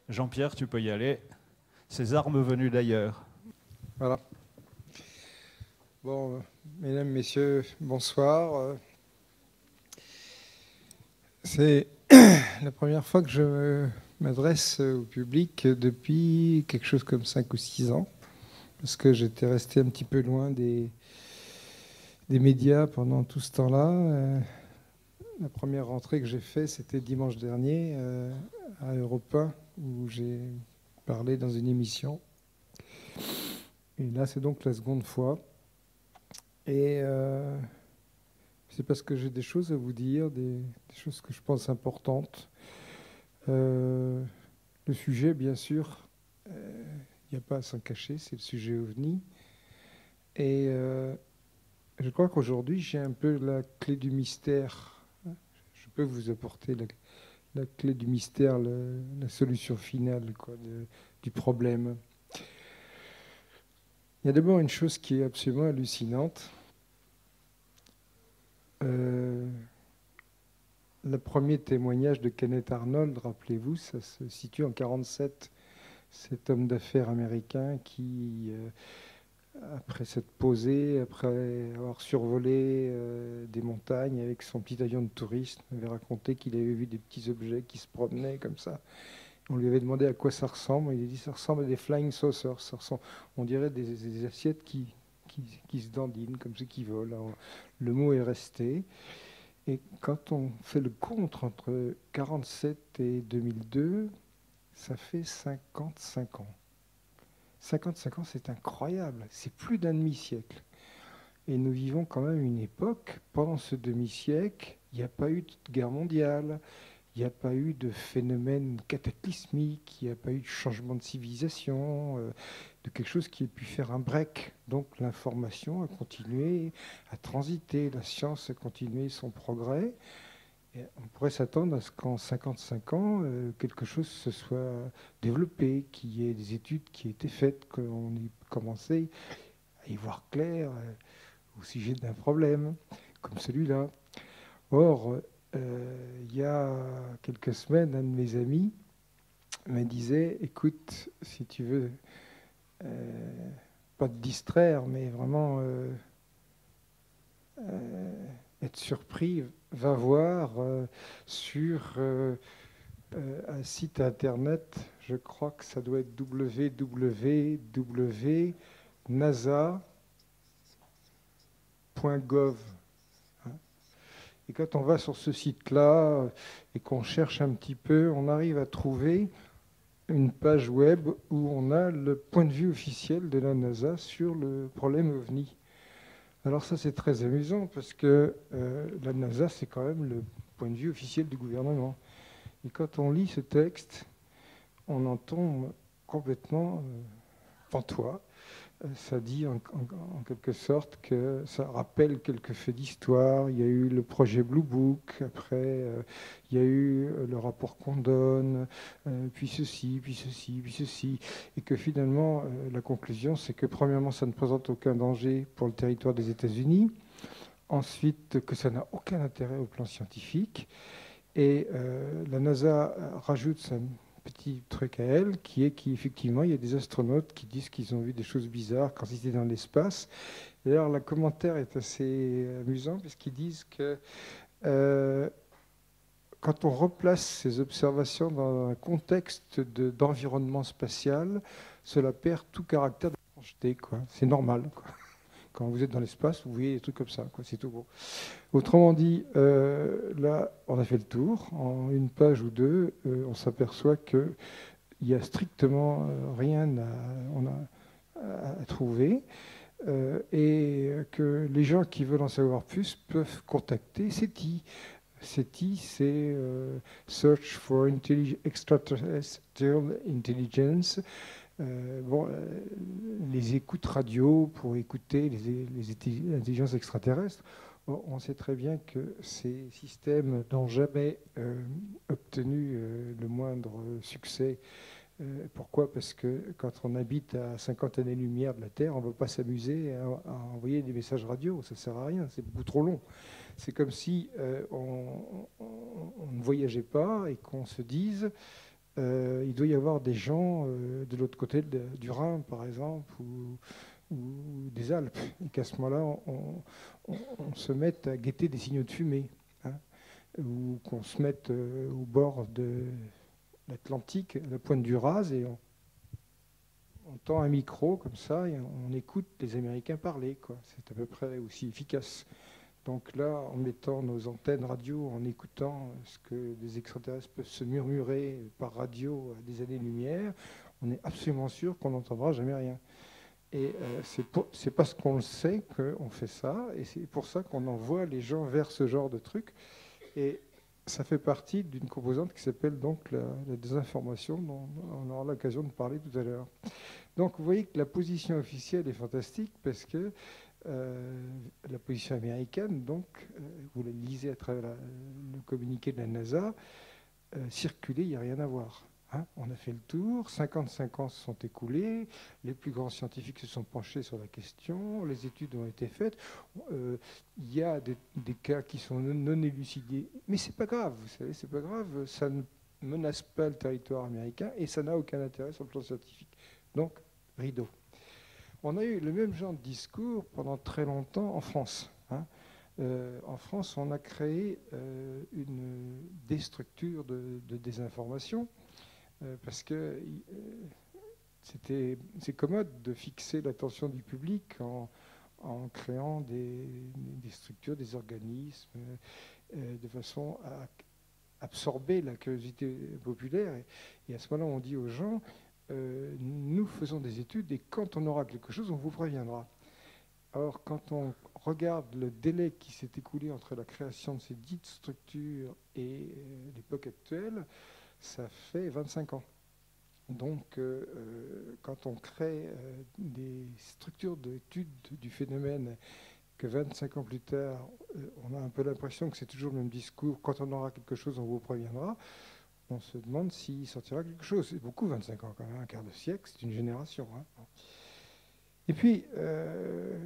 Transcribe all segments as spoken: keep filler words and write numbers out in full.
Jean-Pierre, tu peux y aller. Ces armes venues d'ailleurs. Voilà. Bon, euh, mesdames, messieurs, bonsoir. Euh, C'est la première fois que je m'adresse au public depuis quelque chose comme cinq ou six ans, parce que j'étais resté un petit peu loin des, des médias pendant tout ce temps-là. Euh, la première rentrée que j'ai faite, c'était dimanche dernier euh, à Europe un, où j'ai parlé dans une émission. Et là, c'est donc la seconde fois. Et euh, c'est parce que j'ai des choses à vous dire, des, des choses que je pense importantes. Euh, le sujet, bien sûr, il n'y a pas à s'en cacher, c'est le sujet OVNI. Et euh, je crois qu'aujourd'hui, j'ai un peu la clé du mystère. Je peux vous apporter la, la clé du mystère, le, la solution finale quoi, de, du problème. Il y a d'abord une chose qui est absolument hallucinante. Euh, le premier témoignage de Kenneth Arnold, rappelez-vous, ça se situe en quarante-sept. Cet homme d'affaires américain qui, euh, après s'être posé, après avoir survolé euh, des montagnes avec son petit avion de tourisme, avait raconté qu'il avait vu des petits objets qui se promenaient comme ça. On lui avait demandé à quoi ça ressemble. Il a dit ça ressemble à des flying saucers. Ça ressemble, on dirait des, des assiettes qui, qui, qui se dandinent, comme ceux qui volent. Alors, le mot est resté. Et quand on fait le compte entre quarante-sept et deux mille deux, ça fait cinquante-cinq ans. cinquante-cinq ans, c'est incroyable. C'est plus d'un demi-siècle. Et nous vivons quand même une époque, pendant ce demi-siècle, il n'y a pas eu de guerre mondiale, il n'y a pas eu de phénomène cataclysmique, il n'y a pas eu de changement de civilisation, euh, de quelque chose qui ait pu faire un break. Donc l'information a continué à transiter, la science a continué son progrès. Et on pourrait s'attendre à ce qu'en cinquante-cinq ans, euh, quelque chose se soit développé, qu'il y ait des études qui aient été faites, qu'on ait commencé à y voir clair euh, au sujet d'un problème comme celui-là. Or, euh, il y a quelques semaines, un de mes amis me disait, écoute, si tu veux, euh, pas te distraire, mais vraiment euh, euh, être surpris, va voir euh, sur euh, euh, un site internet, je crois que ça doit être w w w point nasa point gov. Et quand on va sur ce site-là et qu'on cherche un petit peu, on arrive à trouver une page web où on a le point de vue officiel de la NASA sur le problème OVNI. Alors ça, c'est très amusant parce que euh, la NASA, c'est quand même le point de vue officiel du gouvernement. Et quand on lit ce texte, on en tombe complètement euh, pantois. Ça dit en, en, en quelque sorte que ça rappelle quelques faits d'histoire. Il y a eu le projet Blue Book, après euh, il y a eu le rapport Condon, euh, puis ceci, puis ceci, puis ceci, et que finalement euh, la conclusion c'est que premièrement ça ne présente aucun danger pour le territoire des États-Unis, ensuite que ça n'a aucun intérêt au plan scientifique, et euh, la NASA rajoute ça petit truc à elle, qui est qu'effectivement, il y a des astronautes qui disent qu'ils ont vu des choses bizarres quand ils étaient dans l'espace. D'ailleurs, le commentaire est assez amusant, puisqu'ils disent que euh, quand on replace ces observations dans un contexte de, d'environnement spatial, cela perd tout caractère d'étrangeté, quoi. C'est normal, quoi. Quand vous êtes dans l'espace, vous voyez des trucs comme ça, quoi. C'est tout beau. Autrement dit, euh, là, on a fait le tour. En une page ou deux, euh, on s'aperçoit qu'il n'y a strictement euh, rien à, on a, à trouver. Euh, et que les gens qui veulent en savoir plus peuvent contacter SETI. SETI, c'est euh, Search for Intellig- Extraterrestrial Intelligence. Euh, bon, euh, les écoutes radio pour écouter les, les intelligences extraterrestres. On sait très bien que ces systèmes n'ont jamais euh, obtenu euh, le moindre succès. Euh, pourquoi? Parce que quand on habite à cinquante années-lumière de la Terre, on ne va pas s'amuser à, à envoyer des messages radio. Ça ne sert à rien, c'est beaucoup trop long. C'est comme si euh, on, on, on ne voyageait pas et qu'on se dise euh, il doit y avoir des gens euh, de l'autre côté de, du Rhin, par exemple, ou, ou des Alpes, et qu'à ce moment-là, on, on, on se mette à guetter des signaux de fumée, hein, ou qu'on se mette euh, au bord de l'Atlantique, à la pointe du Raz, et on, on tend un micro comme ça, et on écoute les Américains parler, quoi. C'est à peu près aussi efficace. Donc là, en mettant nos antennes radio, en écoutant ce que des extraterrestres peuvent se murmurer par radio à des années-lumière, on est absolument sûr qu'on n'entendra jamais rien. Et euh, c'est, pour, c'est parce qu'on le sait qu'on fait ça, et c'est pour ça qu'on envoie les gens vers ce genre de truc. Et ça fait partie d'une composante qui s'appelle donc la, la désinformation, dont on aura l'occasion de parler tout à l'heure. Donc vous voyez que la position officielle est fantastique, parce que Euh, la position américaine, donc, euh, vous la lisez à travers la, le communiqué de la NASA, euh, circuler, il n'y a rien à voir. Hein. On a fait le tour, cinquante-cinq ans se sont écoulés, les plus grands scientifiques se sont penchés sur la question, les études ont été faites, euh, il y a des, des cas qui sont non, non élucidés, mais c'est pas grave, vous savez, c'est pas grave, ça ne menace pas le territoire américain et ça n'a aucun intérêt sur le plan scientifique. Donc, rideau. On a eu le même genre de discours pendant très longtemps en France. Hein. Euh, en France, on a créé euh, une, des structures de, de désinformation euh, parce que euh, c'était, c'est commode de fixer l'attention du public en, en créant des, des structures, des organismes, euh, de façon à absorber la curiosité populaire. Et, et à ce moment-là, on dit aux gens... Euh, nous faisons des études et quand on aura quelque chose, on vous préviendra. Or, quand on regarde le délai qui s'est écoulé entre la création de ces dites structures et euh, l'époque actuelle, ça fait vingt-cinq ans. Donc, euh, quand on crée euh, des structures d'études du phénomène, que vingt-cinq ans plus tard, euh, on a un peu l'impression que c'est toujours le même discours, quand on aura quelque chose, on vous préviendra. On se demande s'il sortira quelque chose. C'est beaucoup, vingt-cinq ans quand même, un quart de siècle, c'est une génération. Hein. Et puis, euh,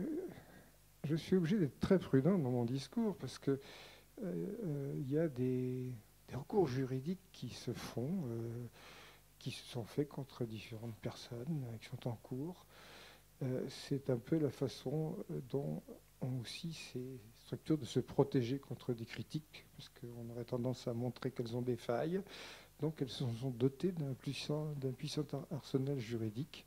je suis obligé d'être très prudent dans mon discours parce qu'il euh, euh, y a des, des recours juridiques qui se font, euh, qui se sont faits contre différentes personnes, euh, qui sont en cours. Euh, c'est un peu la façon dont ont aussi ces structures de se protéger contre des critiques, parce qu'on aurait tendance à montrer qu'elles ont des failles. Donc elles se sont dotées d'un puissant, d'un puissant arsenal juridique.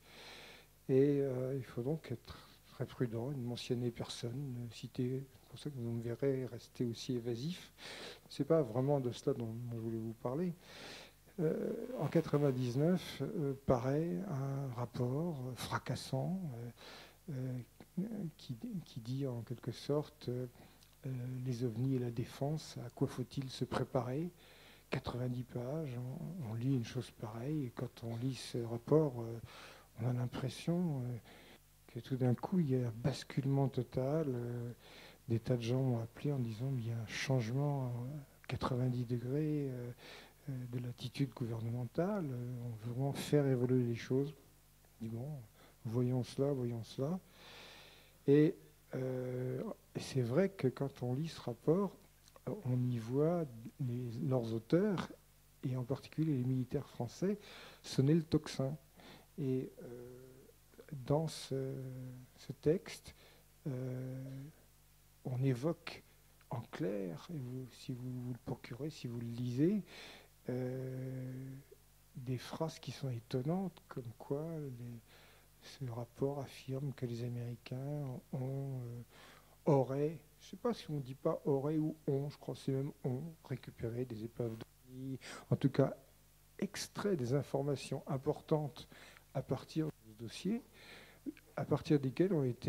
Et euh, il faut donc être très prudent, ne mentionner personne, ne citer. C'est pour ça que vous me verrez rester aussi évasif. Ce n'est pas vraiment de cela dont, dont je voulais vous parler. Euh, en quatre-vingt-dix-neuf, euh, paraît un rapport euh, fracassant euh, euh, qui, qui dit en quelque sorte euh, les ovnis et la défense, à quoi faut-il se préparer? quatre-vingt-dix pages, on, on lit une chose pareille, et quand on lit ce rapport, euh, on a l'impression euh, que tout d'un coup, il y a un basculement total. Euh, des tas de gens ont appelé en disant qu'il y a un changement à quatre-vingt-dix degrés. Euh, de l'attitude gouvernementale, on veut vraiment faire évoluer les choses. On dit bon, voyons cela, voyons cela. Et, euh, et c'est vrai que quand on lit ce rapport, on y voit les, leurs auteurs, et en particulier les militaires français, sonner le tocsin. Et euh, dans ce, ce texte, euh, on évoque en clair, et vous, si vous, vous le procurez, si vous le lisez, Euh, des phrases qui sont étonnantes, comme quoi les, ce rapport affirme que les Américains ont, euh, auraient, je ne sais pas si on ne dit pas auraient ou ont, je crois que c'est même ont, récupéré des épaves d'ovnis, en tout cas extrait des informations importantes à partir de ce dossier, à partir desquelles ont été,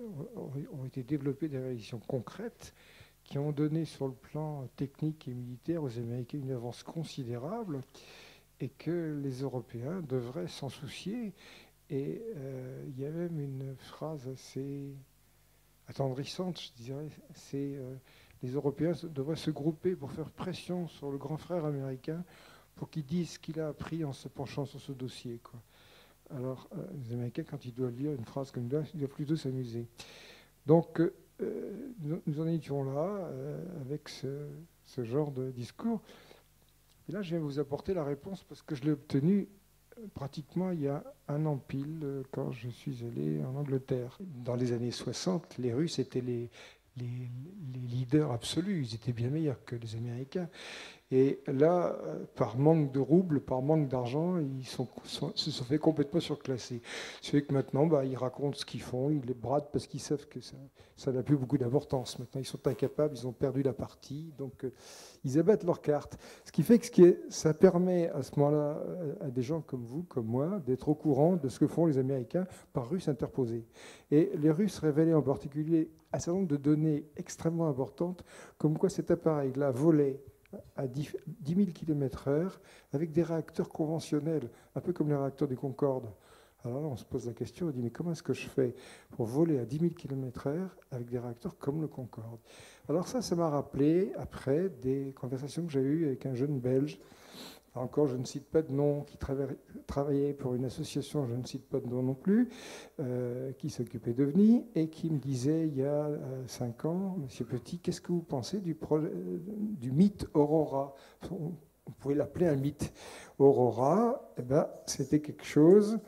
ont été développées des réalisations concrètes qui ont donné sur le plan technique et militaire aux Américains une avance considérable et que les Européens devraient s'en soucier. Et euh, il y a même une phrase assez attendrissante, je dirais, c'est euh, les Européens devraient se grouper pour faire pression sur le grand frère américain pour qu'il dise ce qu'il a appris en se penchant sur ce dossier, quoi. Alors, euh, les Américains, quand ils doivent lire une phrase comme ça, ils doivent plutôt s'amuser. Donc, euh, nous, nous en étions là, euh, avec ce, ce genre de discours. Et là, je vais vous apporter la réponse parce que je l'ai obtenue pratiquement il y a un an pile, quand je suis allé en Angleterre. Dans les années soixante, les Russes étaient les, les, les leaders absolus, ils étaient bien meilleurs que les Américains. Et là, par manque de roubles, par manque d'argent, ils sont, sont, se sont fait complètement surclasser. C'est que maintenant, bah, ils racontent ce qu'ils font, ils les bradent parce qu'ils savent que ça, ça n'a plus beaucoup d'importance. Maintenant, ils sont incapables, ils ont perdu la partie, donc euh, ils abattent leurs cartes. Ce qui fait que ce qui est, ça permet à ce moment-là à des gens comme vous, comme moi, d'être au courant de ce que font les Américains par Russes interposés. Et les Russes révélaient en particulier un certain nombre de données extrêmement importantes, comme quoi cet appareil-là volait à dix mille kilomètres heure avec des réacteurs conventionnels, un peu comme les réacteurs du Concorde. Alors là, on se pose la question, on dit, mais comment est-ce que je fais pour voler à dix mille kilomètres heure avec des réacteurs comme le Concorde? Alors ça, ça m'a rappelé, après, des conversations que j'ai eues avec un jeune Belge, encore, je ne cite pas de nom, qui travaillait pour une association, je ne cite pas de nom non plus, euh, qui s'occupait de V N I et qui me disait il y a euh, cinq ans, Monsieur Petit, qu'est-ce que vous pensez du, projet, du mythe Aurora? On, on pouvait l'appeler un mythe. Aurora, eh ben, c'était quelque chose.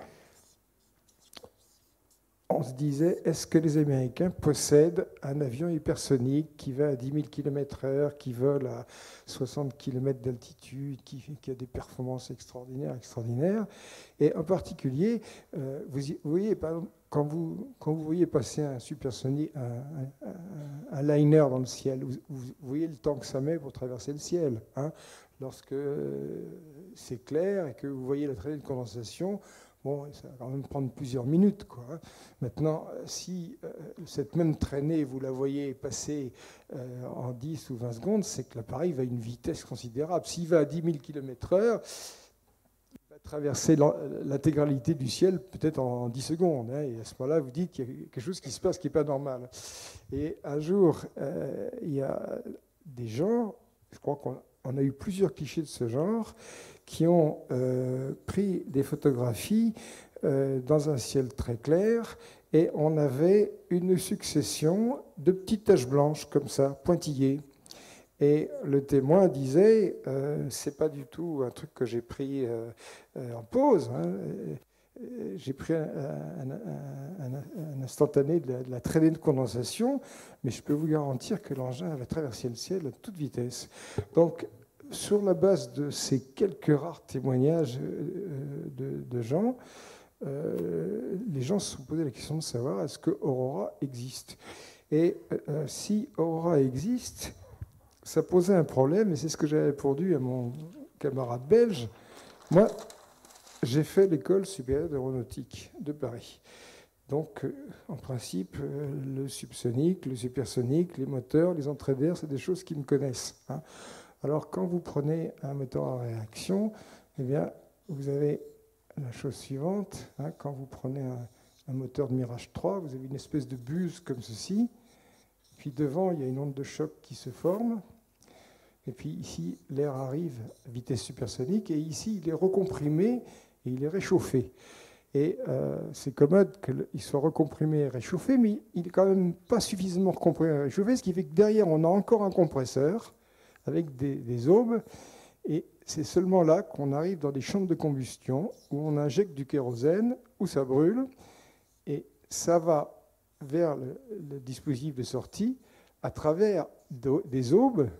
On se disait, est-ce que les Américains possèdent un avion hypersonique qui va à dix mille kilomètres heure, qui vole à soixante kilomètres d'altitude, qui, qui a des performances extraordinaires, extraordinaires. Et en particulier, euh, vous, vous voyez, par exemple, quand vous, quand vous voyez passer un supersonique, un, un, un liner dans le ciel, vous, vous voyez le temps que ça met pour traverser le ciel. Hein, lorsque euh, c'est clair et que vous voyez la traînée de condensation, bon, ça va quand même prendre plusieurs minutes, quoi. Maintenant, si euh, cette même traînée, vous la voyez passer euh, en dix ou vingt secondes, c'est que l'appareil va à une vitesse considérable. S'il va à dix mille kilomètres heure, il va traverser l'intégralité du ciel peut-être en dix secondes. Hein, et à ce moment-là, vous dites qu'il y a quelque chose qui se passe qui n'est pas normal. Et un jour, euh, il y a des gens, je crois qu'on on a eu plusieurs clichés de ce genre, qui ont euh, pris des photographies euh, dans un ciel très clair, et on avait une succession de petites taches blanches comme ça, pointillées. Et le témoin disait, euh, c'est pas du tout un truc que j'ai pris euh, euh, en pause. Hein. J'ai pris un, un, un, un instantané de la, de la traînée de condensation, mais je peux vous garantir que l'engin va traverser le ciel à toute vitesse. Donc, sur la base de ces quelques rares témoignages de, de gens, euh, les gens se sont posé la question de savoir est-ce que Aurora existe. Et euh, si Aurora existe, ça posait un problème, et c'est ce que j'avais répondu à mon camarade belge. Moi, j'ai fait l'école supérieure d'aéronautique de Paris. Donc, euh, en principe, euh, le subsonique, le supersonique, les moteurs, les entrées d'air, c'est des choses qui me connaissent. Hein. Alors, quand vous prenez un moteur à réaction, eh bien, vous avez la chose suivante. Hein, quand vous prenez un, un moteur de Mirage trois, vous avez une espèce de buse comme ceci. Puis devant, il y a une onde de choc qui se forme. Et puis ici, l'air arrive à vitesse supersonique. Et ici, il est recomprimé et il est réchauffé. Et euh, c'est commode qu'il soit recomprimé et réchauffé, mais il n'est quand même pas suffisamment recomprimé et réchauffé, ce qui fait que derrière, on a encore un compresseur avec des, des aubes. Et c'est seulement là qu'on arrive dans des chambres de combustion où on injecte du kérosène, où ça brûle. Et ça va vers le, le dispositif de sortie à travers de, des aubes.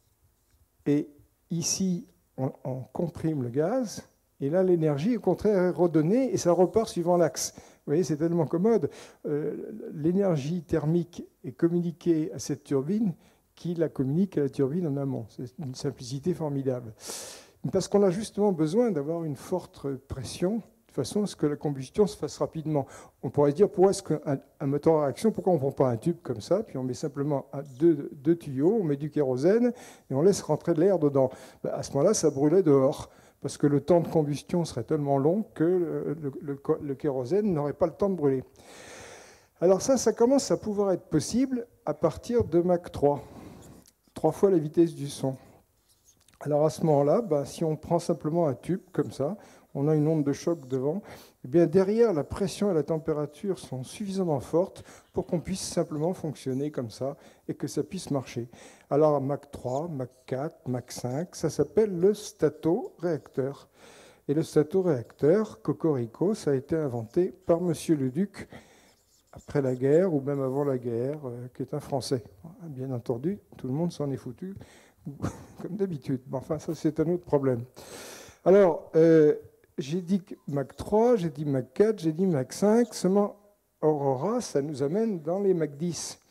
Et ici, on, on comprime le gaz. Et là, l'énergie, au contraire, est redonnée et ça repart suivant l'axe. Vous voyez, c'est tellement commode. Euh, l'énergie thermique est communiquée à cette turbine qui la communique à la turbine en amont. C'est une simplicité formidable. Parce qu'on a justement besoin d'avoir une forte pression de façon à ce que la combustion se fasse rapidement. On pourrait se dire, pourquoi est-ce qu'un un moteur à réaction, pourquoi on ne prend pas un tube comme ça, puis on met simplement un, deux, deux tuyaux, on met du kérosène et on laisse rentrer de l'air dedans. Ben, à ce moment-là, ça brûlait dehors. Parce que le temps de combustion serait tellement long que le, le, le, le kérosène n'aurait pas le temps de brûler. Alors ça, ça commence à pouvoir être possible à partir de Mach trois, trois fois la vitesse du son. Alors à ce moment-là, ben, si on prend simplement un tube comme ça, on a une onde de choc devant, eh bien derrière, la pression et la température sont suffisamment fortes pour qu'on puisse simplement fonctionner comme ça et que ça puisse marcher. Alors Mach trois, Mach quatre, Mach cinq, ça s'appelle le statoréacteur. Et le statoréacteur, Cocorico, ça a été inventé par Monsieur Leduc après la guerre ou même avant la guerre, euh, qui est un Français. Bien entendu, tout le monde s'en est foutu, comme d'habitude. Mais enfin, ça c'est un autre problème. Alors, euh, j'ai dit Mach trois, j'ai dit Mach quatre, j'ai dit Mach cinq, seulement Aurora, ça nous amène dans les Mach dix.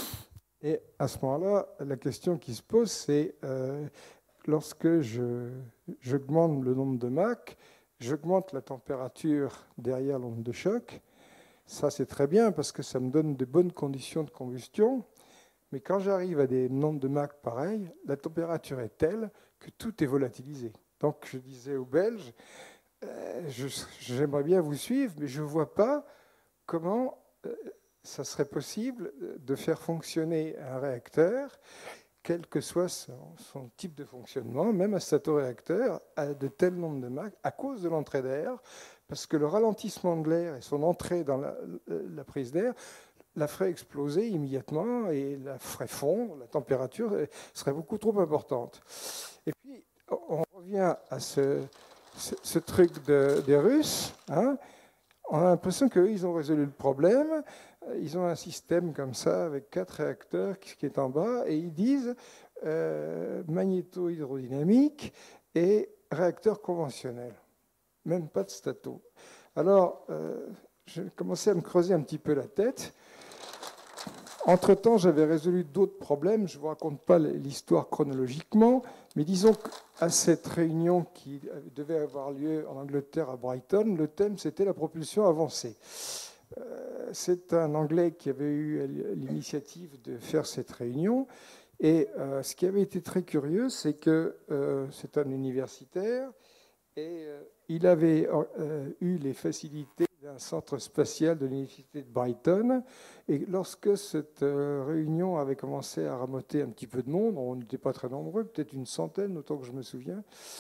Et à ce moment-là, la question qui se pose, c'est euh, lorsque je, j'augmente le nombre de Mach, j'augmente la température derrière l'onde de choc. Ça, c'est très bien parce que ça me donne de bonnes conditions de combustion. Mais quand j'arrive à des nombres de Mach pareils, la température est telle que tout est volatilisé. Donc, je disais aux Belges, euh, je, j'aimerais bien vous suivre, mais je ne vois pas comment euh, ça serait possible de faire fonctionner un réacteur, quel que soit son, son type de fonctionnement, même un statoréacteur, à de tels nombres de Mach, à cause de l'entrée d'air, parce que le ralentissement de l'air et son entrée dans la, la prise d'air la ferait exploser immédiatement et la ferait fondre, la température serait beaucoup trop importante. Et puis, on revient à ce, ce, ce truc de, des Russes. Hein. On a l'impression qu'eux, ils ont résolu le problème. Ils ont un système comme ça, avec quatre réacteurs qui est en bas, et ils disent euh, magnéto-hydrodynamique et réacteur conventionnel. Même pas de stato. Alors, euh, j'ai commencé à me creuser un petit peu la tête. Entre-temps, j'avais résolu d'autres problèmes. Je ne vous raconte pas l'histoire chronologiquement, mais disons qu'à cette réunion qui devait avoir lieu en Angleterre à Brighton, le thème, c'était la propulsion avancée. Euh, c'est un Anglais qui avait eu l'initiative de faire cette réunion. Et euh, ce qui avait été très curieux, c'est que euh, c'est un universitaire et euh, il avait euh, eu les facilités d'un centre spatial de l'université de Brighton. Et lorsque cette euh, réunion avait commencé à ramoter un petit peu de monde, on n'était pas très nombreux, peut-être une centaine, autant que je me souviens,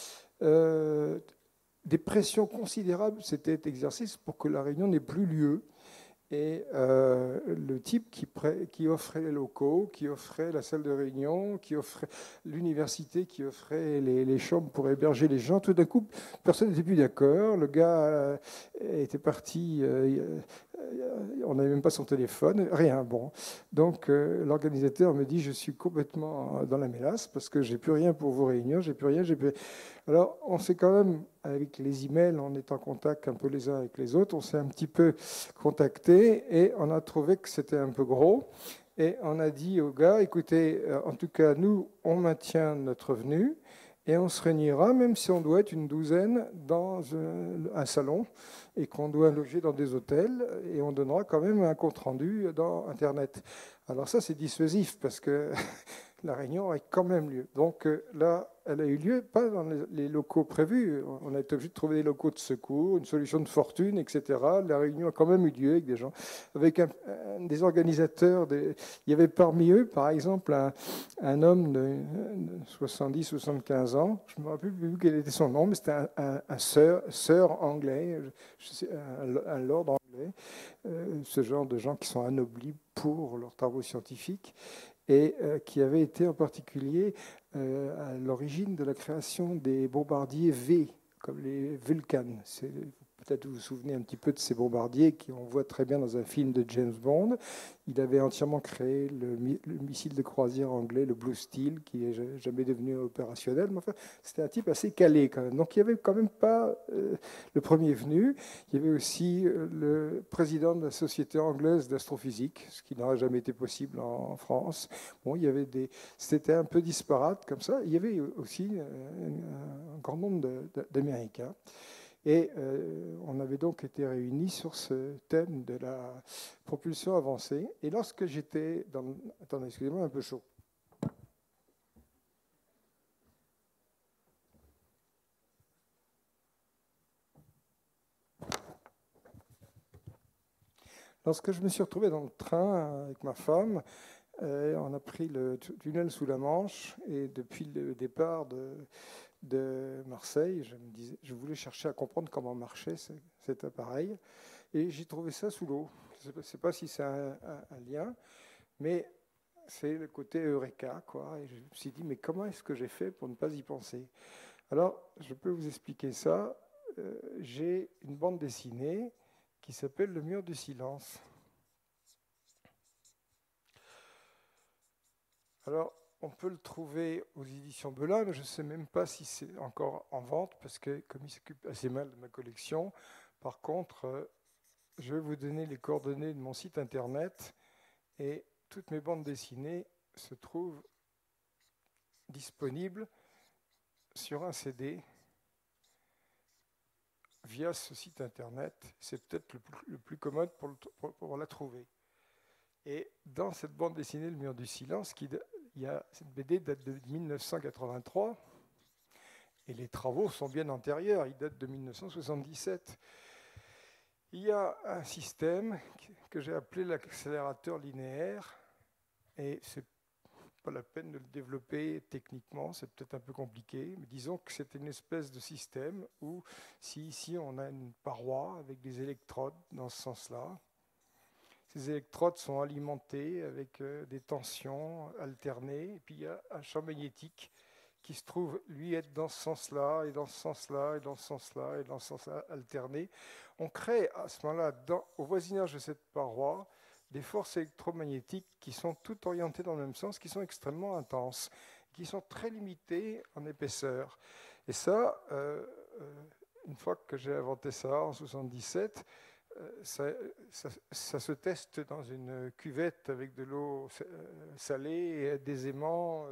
euh, des pressions considérables s'étaient exercées pour que la réunion n'ait plus lieu. Et euh, le type qui, qui offrait les locaux, qui offrait la salle de réunion, qui offrait l'université, qui offrait les, les chambres pour héberger les gens, tout d'un coup, personne n'était plus d'accord. Le gars euh, était parti, euh, on n'avait même pas son téléphone, rien. Bon, donc euh, l'organisateur me dit, je suis complètement dans la mélasse parce que j'ai plus rien pour vos réunions, j'ai plus rien, j'ai plus. Alors, on s'est quand même, avec les emails, on est en contact un peu les uns avec les autres, on s'est un petit peu contacté et on a trouvé que c'était un peu gros. Et on a dit au gars, écoutez, en tout cas, nous, on maintient notre venue et on se réunira, même si on doit être une douzaine dans un salon et qu'on doit loger dans des hôtels, et on donnera quand même un compte-rendu dans Internet. Alors ça, c'est dissuasif parce que la réunion a quand même lieu. Donc là, elle a eu lieu, pas dans les locaux prévus. On a été obligé de trouver des locaux de secours, une solution de fortune, et cetera. La réunion a quand même eu lieu avec des gens, avec un, un, des organisateurs. Des... Il y avait parmi eux, par exemple, un, un homme de soixante-dix soixante-quinze ans. Je ne me rappelle plus quel était son nom, mais c'était un, un, un sir, sir anglais, je sais, un, un lord anglais. Euh, ce genre de gens qui sont anoblis pour leurs travaux scientifiques, et euh, qui avait été en particulier euh, à l'origine de la création des bombardiers V, comme les Vulcan. Peut-être vous vous souvenez un petit peu de ces bombardiers qu'on voit très bien dans un film de James Bond. Il avait entièrement créé le, le missile de croisière anglais, le Blue Steel, qui n'est jamais devenu opérationnel. Mais enfin, c'était un type assez calé quand même. Donc il n'y avait quand même pas euh, le premier venu. Il y avait aussi euh, le président de la Société anglaise d'astrophysique, ce qui n'aurait jamais été possible en, en France. Bon, il y avait des, c'était un peu disparate comme ça. Il y avait aussi euh, un, un grand nombre d'Américains. Et euh, on avait donc été réunis sur ce thème de la propulsion avancée. Et lorsque j'étais dans... Attendez, excusez-moi, un peu chaud. Lorsque je me suis retrouvé dans le train avec ma femme, Euh, on a pris le tunnel sous la Manche et depuis le départ de, de Marseille, je, me disais, je voulais chercher à comprendre comment marchait ce, cet appareil et j'ai trouvé ça sous l'eau. Je ne sais pas si c'est un, un, un lien, mais c'est le côté Eureka, quoi. Et je me suis dit, mais comment est-ce que j'ai fait pour ne pas y penser? Alors, je peux vous expliquer ça. Euh, j'ai une bande dessinée qui s'appelle Le Mur du Silence. Alors, on peut le trouver aux éditions Belin, mais je ne sais même pas si c'est encore en vente, parce que comme il s'occupe assez mal de ma collection, par contre, euh, je vais vous donner les coordonnées de mon site internet, et toutes mes bandes dessinées se trouvent disponibles sur un C D via ce site internet. C'est peut-être le plus, le plus commode pour, le, pour, pour la trouver. Et dans cette bande dessinée, Le Mur du Silence, qui, il y a, cette B D date de mille neuf cent quatre-vingt-trois, et les travaux sont bien antérieurs, ils datent de mille neuf cent soixante-dix-sept. Il y a un système que j'ai appelé l'accélérateur linéaire, et c'est pas la peine de le développer techniquement, c'est peut-être un peu compliqué, mais disons que c'est une espèce de système où, si ici on a une paroi avec des électrodes dans ce sens-là, ces électrodes sont alimentées avec des tensions alternées, et puis il y a un champ magnétique qui se trouve, lui, être dans ce sens-là, et dans ce sens-là, et dans ce sens-là, et dans ce sens-là, alterné. On crée à ce moment-là, au voisinage de cette paroi, des forces électromagnétiques qui sont toutes orientées dans le même sens, qui sont extrêmement intenses, qui sont très limitées en épaisseur. Et ça, euh, une fois que j'ai inventé ça en soixante-dix-sept, Ça, ça, ça se teste dans une cuvette avec de l'eau salée, des aimants,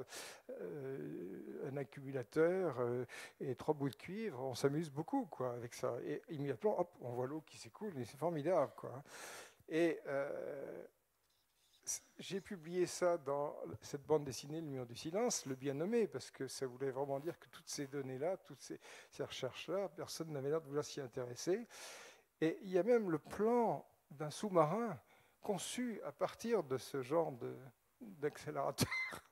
euh, un accumulateur euh, et trois bouts de cuivre. On s'amuse beaucoup, quoi, avec ça. Et immédiatement, hop, on voit l'eau qui s'écoule, et c'est formidable, quoi. Et euh, j'ai publié ça dans cette bande dessinée, Le Mur du Silence, le bien nommé, parce que ça voulait vraiment dire que toutes ces données-là, toutes ces, ces recherches-là, personne n'avait l'air de vouloir s'y intéresser. Et il y a même le plan d'un sous-marin conçu à partir de ce genre d'accélérateur.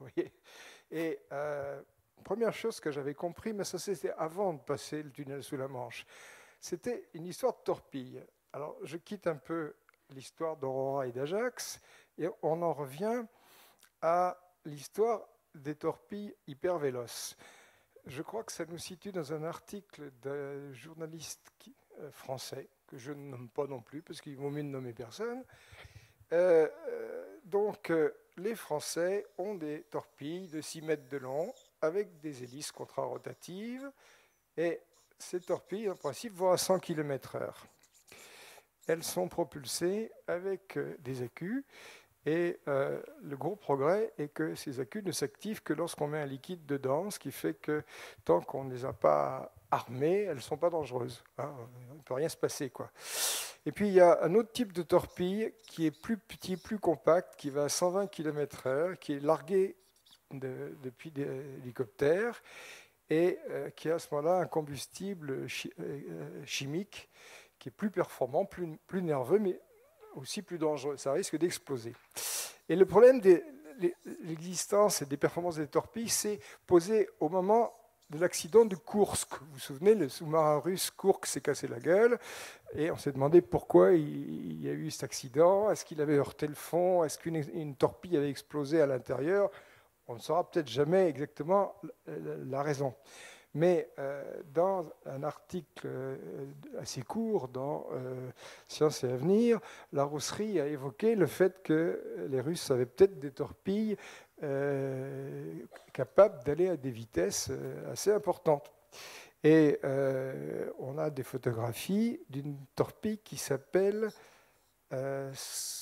Et euh, première chose que j'avais compris, mais ça c'était avant de passer le tunnel sous la Manche, c'était une histoire de torpille. Alors je quitte un peu l'histoire d'Aurora et d'Ajax, et on en revient à l'histoire des torpilles hyper véloces. Je crois que ça nous situe dans un article d'un journaliste français, que je ne nomme pas non plus, parce qu'il vaut mieux ne nommer personne. Euh, donc, euh, les Français ont des torpilles de six mètres de long, avec des hélices contrarotatives, et ces torpilles, en principe, vont à cent kilomètres heure. Elles sont propulsées avec euh, des accus, et euh, le gros progrès est que ces accus ne s'activent que lorsqu'on met un liquide dedans, ce qui fait que tant qu'on ne les a pas armées, elles ne sont pas dangereuses. Hein, il ne peut rien se passer, quoi. Et puis il y a un autre type de torpille qui est plus petit, plus compact, qui va à cent vingt kilomètres heure, qui est largué de, depuis des hélicoptères et euh, qui a à ce moment-là un combustible chi euh, chimique qui est plus performant, plus, plus nerveux, mais aussi plus dangereux. Ça risque d'exploser. Et le problème de l'existence et des performances des torpilles, c'est posé au moment de l'accident de Kursk. Vous vous souvenez, le sous-marin russe Kursk s'est cassé la gueule, et on s'est demandé pourquoi il y a eu cet accident. Est-ce qu'il avait heurté le fond? Est-ce qu'une une torpille avait explosé à l'intérieur? On ne saura peut-être jamais exactement la raison. Mais euh, dans un article euh, assez court dans euh, Science et Avenir, la Rousserie a évoqué le fait que les Russes avaient peut-être des torpilles euh, capables d'aller à des vitesses euh, assez importantes. Et euh, on a des photographies d'une torpille qui s'appelle, euh,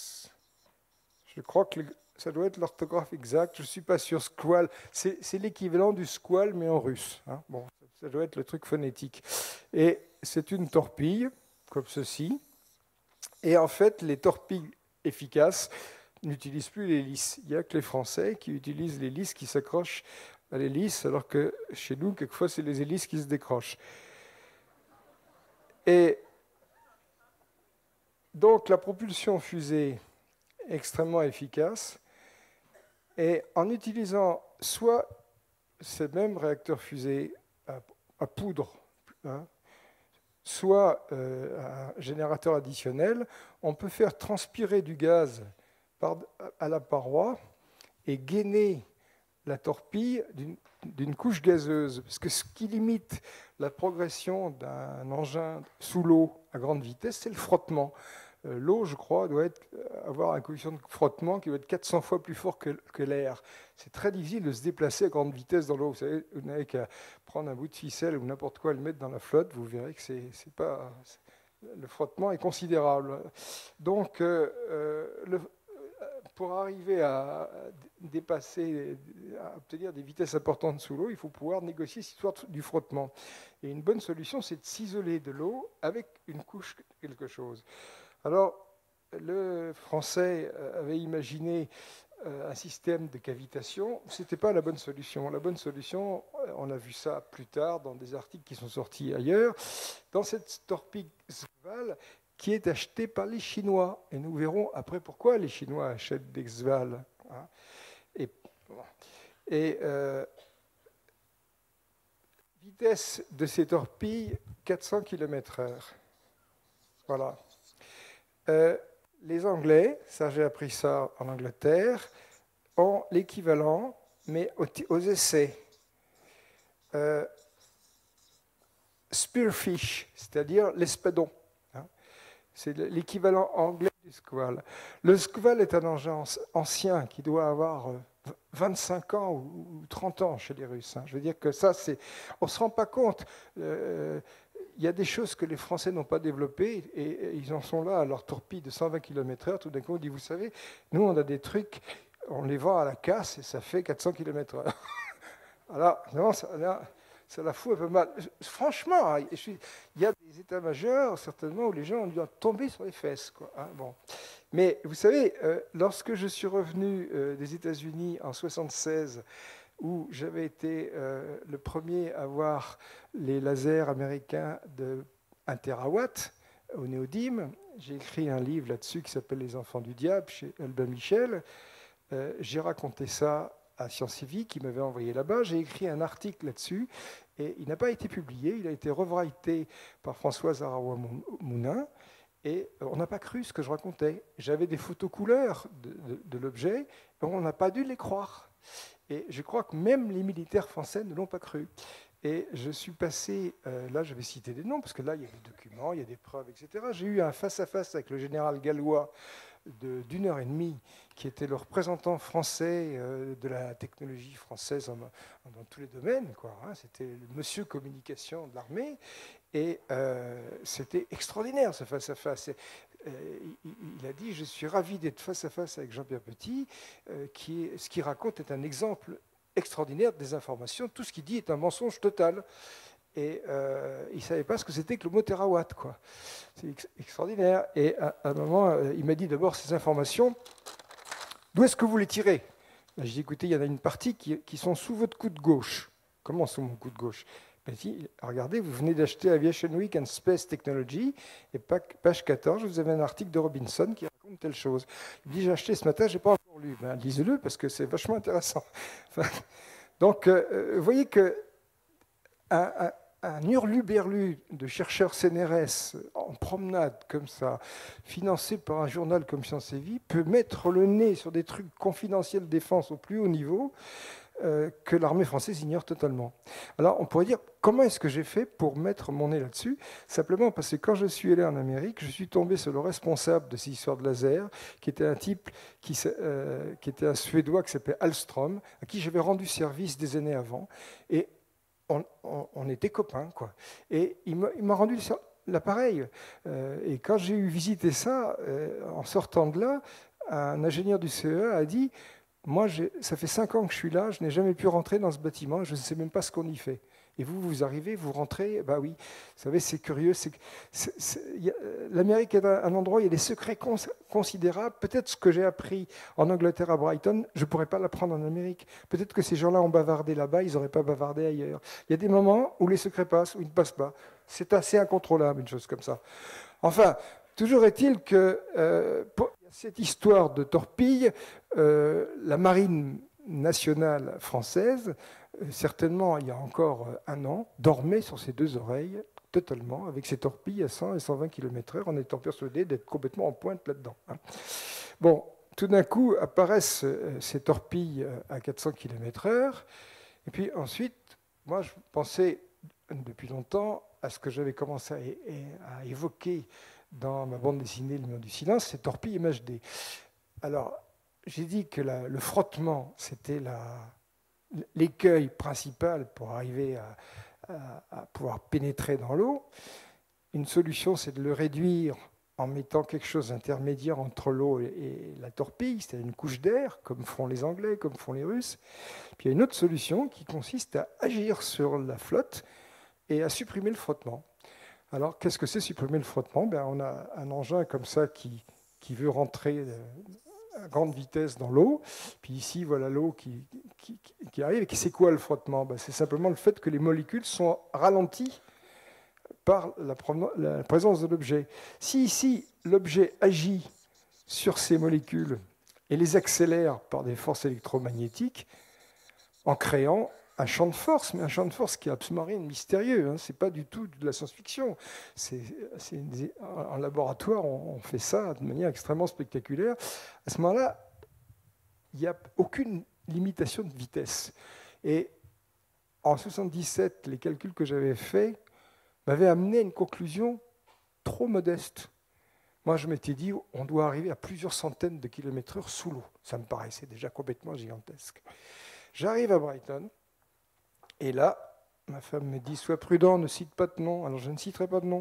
je crois que ça doit être l'orthographe exact, je ne suis pas sûr, Squall. C'est l'équivalent du Squall, mais en russe. Hein. Bon, ça doit être le truc phonétique. Et c'est une torpille, comme ceci. Et en fait, les torpilles efficaces n'utilisent plus l'hélice. Il n'y a que les Français qui utilisent l'hélice qui s'accroche à l'hélice, alors que chez nous, quelquefois, c'est les hélices qui se décrochent. Et donc, la propulsion fusée est extrêmement efficace. Et en utilisant soit ces mêmes réacteurs fusées à, à poudre, hein, soit euh, un générateur additionnel, on peut faire transpirer du gaz par, à la paroi et gainer la torpille d'une couche gazeuse. Parce que ce qui limite la progression d'un engin sous l'eau à grande vitesse, c'est le frottement. Euh, L'eau, je crois, doit être, avoir un coefficient de frottement qui doit être quatre cents fois plus fort que, que l'air. C'est très difficile de se déplacer à grande vitesse dans l'eau. Vous savez, vous n'avez qu'à prendre un bout de ficelle ou n'importe quoi et le mettre dans la flotte, vous verrez que c'est, c'est pas, le frottement est considérable. Donc, euh, euh, le, pour arriver à dépasser, à obtenir des vitesses importantes sous l'eau, il faut pouvoir négocier cette histoire du frottement. Et une bonne solution, c'est de s'isoler de l'eau avec une couche quelque chose. Alors, le Français avait imaginé un système de cavitation. Ce n'était pas la bonne solution. La bonne solution, on a vu ça plus tard dans des articles qui sont sortis ailleurs, dans cette torpille Sval, qui est achetée par les Chinois. Et nous verrons après pourquoi les Chinois achètent des Sval. Hein. Et, et euh, vitesse de ces torpilles, quatre cents kilomètres heure. Voilà. Euh, les Anglais, ça j'ai appris ça en Angleterre, ont l'équivalent, mais aux, aux essais. Euh, spearfish, c'est-à-dire l'espadon. Hein. C'est l'équivalent anglais du squal. Le squal est un engin ancien qui doit avoir vingt-cinq ans ou trente ans chez les Russes. Hein. Je veux dire que ça, c'est, on ne se rend pas compte. Euh, Il y a des choses que les Français n'ont pas développées et ils en sont là à leur torpille de cent vingt kilomètres heure. Tout d'un coup, on dit, vous savez, nous, on a des trucs, on les vend à la casse et ça fait quatre cents kilomètres heure. Alors, non, ça, là, ça la fout un peu mal. Franchement, il y a des états-majors, certainement, où les gens ont dû tomber sur les fesses. Quoi, hein, bon. Mais vous savez, euh, lorsque je suis revenu euh, des États-Unis en soixante-seize, où j'avais été euh, le premier à voir les lasers américains de un térawatt au néodyme. J'ai écrit un livre là-dessus qui s'appelle Les enfants du diable chez Albin Michel. Euh, j'ai raconté ça à Sciences Civiques, qui m'avait envoyé là-bas. J'ai écrit un article là-dessus et il n'a pas été publié. Il a été revraité par Françoise Arawa-Mounin et on n'a pas cru ce que je racontais. J'avais des photos couleurs de, de, de l'objet et on n'a pas dû les croire. Et je crois que même les militaires français ne l'ont pas cru. Et je suis passé, euh, là je vais citer des noms, parce que là il y a des documents, il y a des preuves, et cetera. J'ai eu un face-à-face avec le général Gallois de, d'une heure et demie, qui était le représentant français euh, de la technologie française en, en, dans tous les domaines, quoi, hein. C'était le monsieur communication de l'armée, et euh, c'était extraordinaire ce face-à-face. Euh, il, il a dit, je suis ravi d'être face-à-face avec Jean-Pierre Petit, euh, qui est, ce qu'il raconte est un exemple extraordinaire des informations. Tout ce qu'il dit est un mensonge total. Et euh, il ne savait pas ce que c'était que le mot terawatt, quoi. C'est ex extraordinaire. Et à, à un moment, euh, il m'a dit d'abord ces informations, d'où est-ce que vous les tirez? J'ai dit, écoutez, il y en a une partie qui, qui sont sous votre coude gauche. Comment sous mon coude gauche? Il m'a dit, regardez, vous venez d'acheter Aviation Week and Space Technology, et page quatorze, vous avez un article de Robinson qui raconte telle chose. Il me dit, j'ai acheté ce matin, je n'ai pas encore lu. Ben, lisez-le, parce que c'est vachement intéressant. Enfin, donc, euh, vous voyez que un, un, un hurluberlu de chercheurs C N R S en promenade comme ça, financé par un journal comme Sciences et Vie, peut mettre le nez sur des trucs confidentiels de défense au plus haut niveau euh, que l'armée française ignore totalement. Alors on pourrait dire, comment est-ce que j'ai fait pour mettre mon nez là-dessus? Simplement parce que quand je suis allé en Amérique, je suis tombé sur le responsable de ces histoires de laser, qui était un type, qui, euh, qui était un Suédois qui s'appelait Alström, à qui j'avais rendu service des années avant, et On, on, on était copains, quoi. Et il m'a rendu l'appareil. Euh, et quand j'ai eu visité ça, euh, en sortant de là, un ingénieur du C E A a dit, moi, ça fait cinq ans que je suis là, je n'ai jamais pu rentrer dans ce bâtiment, je ne sais même pas ce qu'on y fait. Et vous, vous arrivez, vous rentrez, bah oui, vous savez, c'est curieux. L'Amérique est un, un endroit où il y a des secrets cons, considérables. Peut-être ce que j'ai appris en Angleterre à Brighton, je ne pourrais pas l'apprendre en Amérique. Peut-être que ces gens-là ont bavardé là-bas, ils n'auraient pas bavardé ailleurs. Il y a des moments où les secrets passent, où ils ne passent pas. C'est assez incontrôlable, une chose comme ça. Enfin, toujours est-il que euh, pour, il y Cette histoire de torpille, euh, la marine nationale française, euh, certainement il y a encore un an, dormait sur ses deux oreilles totalement, avec ses torpilles à cent et cent vingt kilomètres heure, en étant persuadé d'être complètement en pointe là-dedans. Hein. Bon, tout d'un coup apparaissent euh, ces torpilles à quatre cents kilomètres heure, et puis ensuite, moi je pensais depuis longtemps à ce que j'avais commencé à, é à évoquer dans ma bande dessinée Le Mur du Silence, c'est torpille M H D. Alors, j'ai dit que la, le frottement, c'était l'écueil principal pour arriver à, à, à pouvoir pénétrer dans l'eau. Une solution, c'est de le réduire en mettant quelque chose d'intermédiaire entre l'eau et, et la torpille, c'est-à-dire une couche d'air, comme font les Anglais, comme font les Russes. Puis il y a une autre solution qui consiste à agir sur la flotte et à supprimer le frottement. Alors, qu'est-ce que c'est supprimer le frottement? Ben, on a un engin comme ça qui, qui veut rentrer à grande vitesse dans l'eau. Puis ici, voilà l'eau qui, qui, qui arrive. Et c'est quoi le frottement? Ben, c'est simplement le fait que les molécules sont ralenties par la, la présence de l'objet. Si ici, l'objet agit sur ces molécules et les accélère par des forces électromagnétiques, en créant un champ de force, mais un champ de force qui est absolument rien de mystérieux. Hein. Ce n'est pas du tout de la science-fiction. En laboratoire, on, on fait ça de manière extrêmement spectaculaire. À ce moment-là, il n'y a aucune limitation de vitesse. Et en soixante-dix-sept, les calculs que j'avais faits m'avaient amené à une conclusion trop modeste. Moi, je m'étais dit, on doit arriver à plusieurs centaines de kilomètres heure sous l'eau. Ça me paraissait déjà complètement gigantesque. J'arrive à Brighton. Et là, ma femme me dit, sois prudent, ne cite pas de nom. Alors, je ne citerai pas de nom.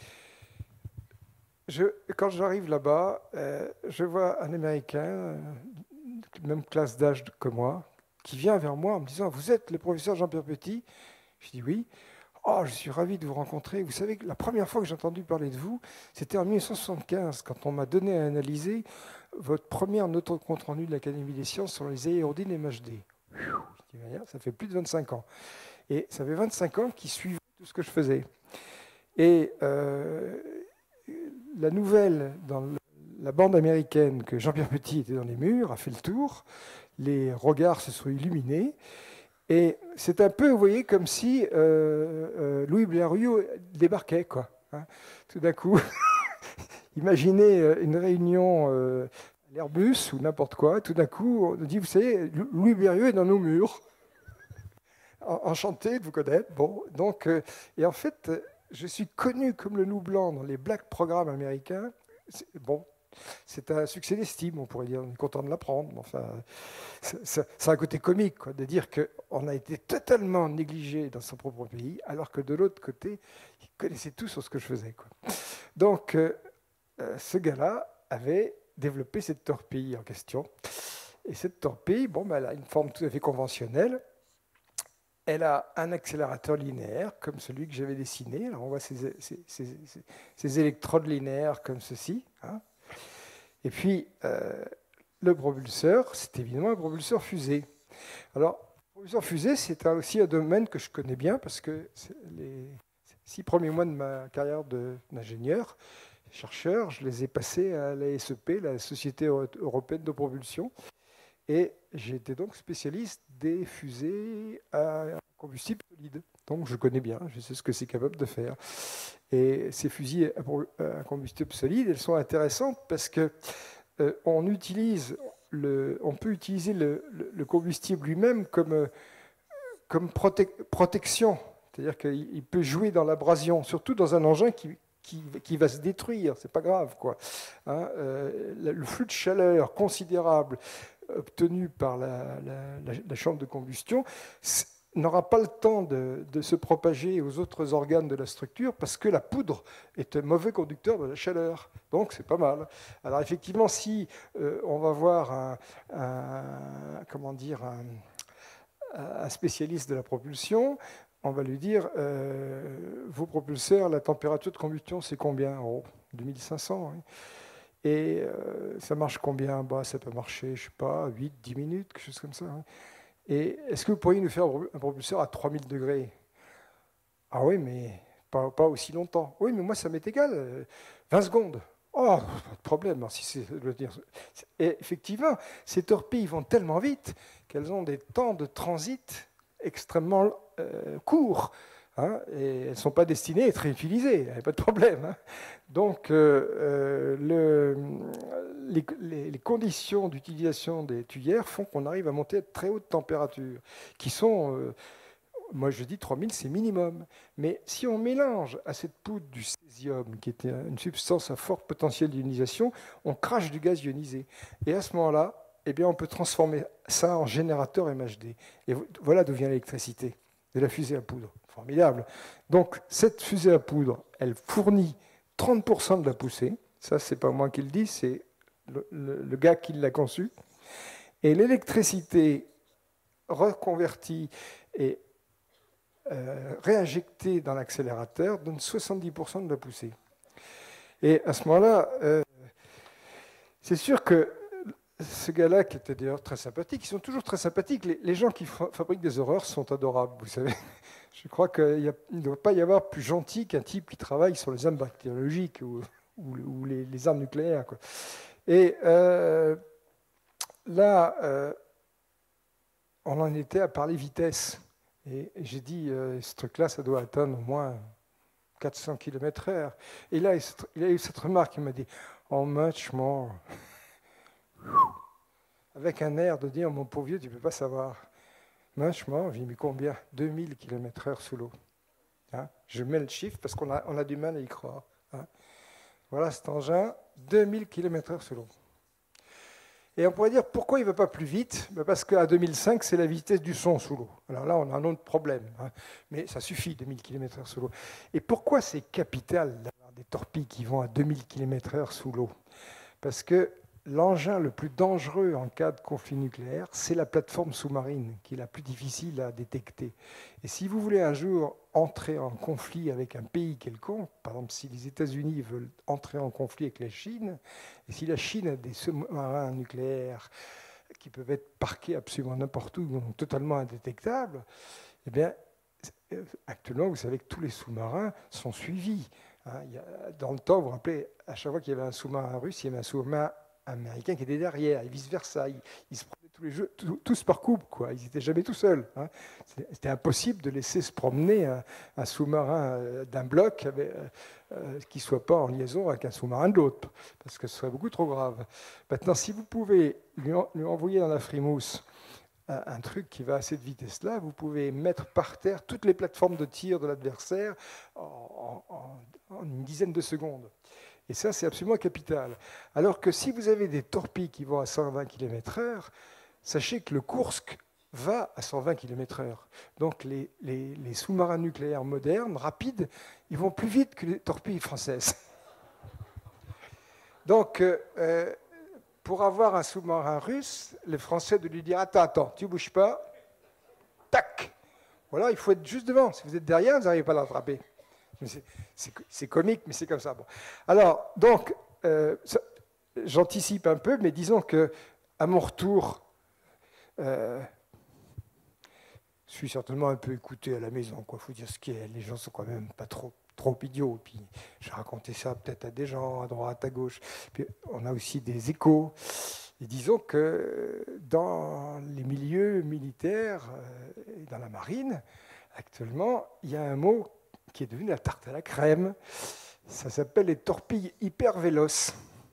Je, quand j'arrive là-bas, euh, je vois un Américain, euh, même classe d'âge que moi, qui vient vers moi en me disant, vous êtes le professeur Jean-Pierre Petit? Je dis oui. Oh, je suis ravi de vous rencontrer. Vous savez que la première fois que j'ai entendu parler de vous, c'était en mille neuf cent soixante-quinze, quand on m'a donné à analyser votre première note compte rendu de l'Académie des sciences sur les aérodynes M H D. Ça fait plus de vingt-cinq ans. Et ça fait vingt-cinq ans qu'ils suivaient tout ce que je faisais. Et euh, la nouvelle dans la bande américaine que Jean-Pierre Petit était dans les murs a fait le tour. Les regards se sont illuminés. Et c'est un peu, vous voyez, comme si euh, euh, Louis Blériot débarquait, quoi. Hein. Tout d'un coup, imaginez une réunion... Euh, l'Airbus ou n'importe quoi, tout d'un coup, on dit, vous savez, Louis Blériot est dans nos murs. Enchanté de vous connaître. Bon, donc, euh, et en fait, je suis connu comme le loup blanc dans les black programmes américains. Bon, c'est un succès d'estime, on pourrait dire, on est content de l'apprendre. Enfin, c'est un côté comique, quoi, de dire qu'on a été totalement négligé dans son propre pays, alors que de l'autre côté, ils connaissaient tout sur ce que je faisais, quoi. Donc, euh, ce gars-là avait développer cette torpille en question. Et cette torpille, bon, ben, elle a une forme tout à fait conventionnelle. Elle a un accélérateur linéaire, comme celui que j'avais dessiné. Alors, on voit ces, ces, ces, ces électrodes linéaires comme ceci. Hein. Et puis, euh, le propulseur, c'est évidemment un propulseur fusée. Alors, le propulseur fusée, c'est aussi un domaine que je connais bien, parce que les six premiers mois de ma carrière d'ingénieur, chercheurs, je les ai passés à la S E P, la Société européenne de propulsion, et j'ai été donc spécialiste des fusées à combustible solide. Donc je connais bien, je sais ce que c'est capable de faire. Et ces fusées à combustible solide, elles sont intéressantes parce que euh, on utilise le, on peut utiliser le, le, le combustible lui-même comme, comme prote protection, c'est-à-dire qu'il peut jouer dans l'abrasion, surtout dans un engin qui Qui, qui va se détruire, c'est pas grave, quoi. Hein, euh, le flux de chaleur considérable obtenu par la, la, la, la chambre de combustion n'aura pas le temps de, de se propager aux autres organes de la structure parce que la poudre est un mauvais conducteur de la chaleur. Donc c'est pas mal. Alors effectivement, si euh, on va voir un, un comment dire un, un spécialiste de la propulsion, on va lui dire, euh, vos propulseurs, la température de combustion, c'est combien? Oh, deux mille cinq cents. Oui. Et euh, ça marche combien? Bah, ça peut marcher, je ne sais pas, huit, dix minutes, quelque chose comme ça. Hein. Et est-ce que vous pourriez nous faire un propulseur à trois mille degrés? Ah oui, mais pas, pas aussi longtemps. Oui, mais moi, ça m'est égal. vingt secondes. Oh, pas de problème. Si c'est, je veux dire, et effectivement, ces torpilles vont tellement vite qu'elles ont des temps de transit extrêmement euh, courts. Hein, et elles ne sont pas destinées à être réutilisées, il n'y a pas de problème. Hein. Donc, euh, le, les, les, les conditions d'utilisation des tuyères font qu'on arrive à monter à très hautes températures, qui sont, euh, moi je dis trois mille, c'est minimum. Mais si on mélange à cette poudre du césium, qui est une substance à fort potentiel d'ionisation, on crache du gaz ionisé. Et à ce moment-là, eh bien, on peut transformer ça en générateur M H D. Et voilà d'où vient l'électricité, de la fusée à poudre. Formidable. Donc, cette fusée à poudre, elle fournit trente pour cent de la poussée. Ça, c'est pas moi qui le dis, c'est le, le, le gars qui l'a conçu. Et l'électricité reconvertie et euh, réinjectée dans l'accélérateur donne soixante-dix pour cent de la poussée. Et à ce moment-là, euh, c'est sûr que ce gars-là, qui était d'ailleurs très sympathique, ils sont toujours très sympathiques. Les, les gens qui fa fabriquent des horreurs sont adorables, vous savez. Je crois qu'il ne doit pas y avoir plus gentil qu'un type qui travaille sur les armes bactériologiques ou, ou, ou les, les armes nucléaires, quoi. Et euh, là, euh, on en était à parler vitesse. Et j'ai dit, euh, ce truc-là, ça doit atteindre au moins quatre cents kilomètres heure. Et là, il a eu cette remarque, il m'a dit, oh, much more. Avec un air de dire, mon pauvre vieux, tu ne peux pas savoir. Much more, j'ai mis combien? deux mille kilomètres heure sous l'eau. Hein, je mets le chiffre parce qu'on a, on a du mal à y croire. Hein. Voilà cet engin, deux mille kilomètres heure sous l'eau. Et on pourrait dire, pourquoi il ne va pas plus vite? Parce qu'à deux mille cinq, c'est la vitesse du son sous l'eau. Alors là, on a un autre problème. Hein. Mais ça suffit, deux mille kilomètres heure sous l'eau. Et pourquoi c'est capital d'avoir des torpilles qui vont à deux mille kilomètres heure sous l'eau? Parce que l'engin le plus dangereux en cas de conflit nucléaire, c'est la plateforme sous-marine, qui est la plus difficile à détecter. Et si vous voulez un jour entrer en conflit avec un pays quelconque, par exemple si les États-Unis veulent entrer en conflit avec la Chine, et si la Chine a des sous-marins nucléaires qui peuvent être parqués absolument n'importe où, donc totalement indétectables, eh bien, actuellement, vous savez que tous les sous-marins sont suivis. Hein, il y a, dans le temps, vous vous rappelez, à chaque fois qu'il y avait un sous-marin russe, il y avait un sous-marin américain qui était derrière, et vice-versa. Ils, ils se prenaient tous les jeux, tous par couple, quoi. Ils n'étaient jamais tout seuls. Hein. C'était impossible de laisser se promener un, un sous-marin d'un bloc avec, euh, qui ne soit pas en liaison avec un sous-marin de l'autre, parce que ce serait beaucoup trop grave. Maintenant, si vous pouvez lui, en, lui envoyer dans la frimousse un, un truc qui va à cette vitesse-là, vous pouvez mettre par terre toutes les plateformes de tir de l'adversaire en, en, en une dizaine de secondes. Et ça, c'est absolument capital. Alors que si vous avez des torpilles qui vont à cent vingt kilomètres heure, sachez que le Kursk va à cent vingt kilomètres heure. Donc les, les, les sous-marins nucléaires modernes, rapides, ils vont plus vite que les torpilles françaises. Donc, euh, pour avoir un sous-marin russe, les Français doivent lui dire « Attends, attends, tu ne bouges pas. Tac !» Voilà, il faut être juste devant. Si vous êtes derrière, vous n'arrivez pas à l'attraper. C'est comique, mais c'est comme ça. Bon. Alors, donc, euh, j'anticipe un peu, mais disons que à mon retour, euh, je suis certainement un peu écouté à la maison. Il faut dire ce qui est. Les gens sont quand même pas trop, trop idiots. Puis, j'ai raconté ça peut-être à des gens, à droite, à gauche. Puis, on a aussi des échos. Et disons que dans les milieux militaires et dans la marine, actuellement, il y a un mot qui est devenu la tarte à la crème. Ça s'appelle les torpilles hyper véloces.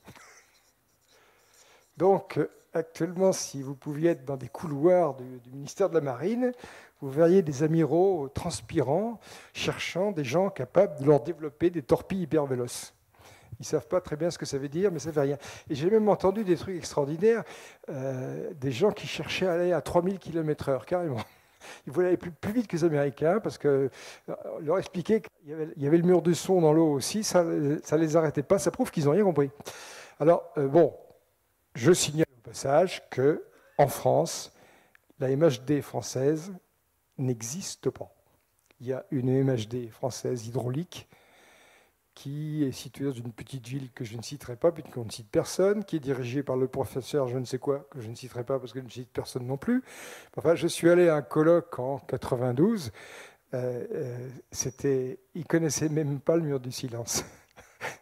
Donc, actuellement, si vous pouviez être dans des couloirs du, du ministère de la Marine, vous verriez des amiraux transpirants cherchant des gens capables de leur développer des torpilles hyper véloces. Ils ne savent pas très bien ce que ça veut dire, mais ça ne fait rien. Et j'ai même entendu des trucs extraordinaires, euh, des gens qui cherchaient à aller à trois mille kilomètres heure, carrément. Ils voulaient aller plus, plus vite que les Américains parce que leur expliquer qu'il y avait, il y avait le mur du son dans l'eau aussi, ça ne les arrêtait pas, ça prouve qu'ils n'ont rien compris. Alors, euh, bon, je signale au passage qu'en France, la M H D française n'existe pas. Il y a une M H D française hydraulique qui est située dans une petite ville que je ne citerai pas, puisqu'on ne cite personne, qui est dirigée par le professeur je ne sais quoi, que je ne citerai pas parce que je ne cite personne non plus. Enfin, je suis allé à un colloque en quatre-vingt-douze, euh, euh, c'était, ils ne connaissaient même pas le mur du silence.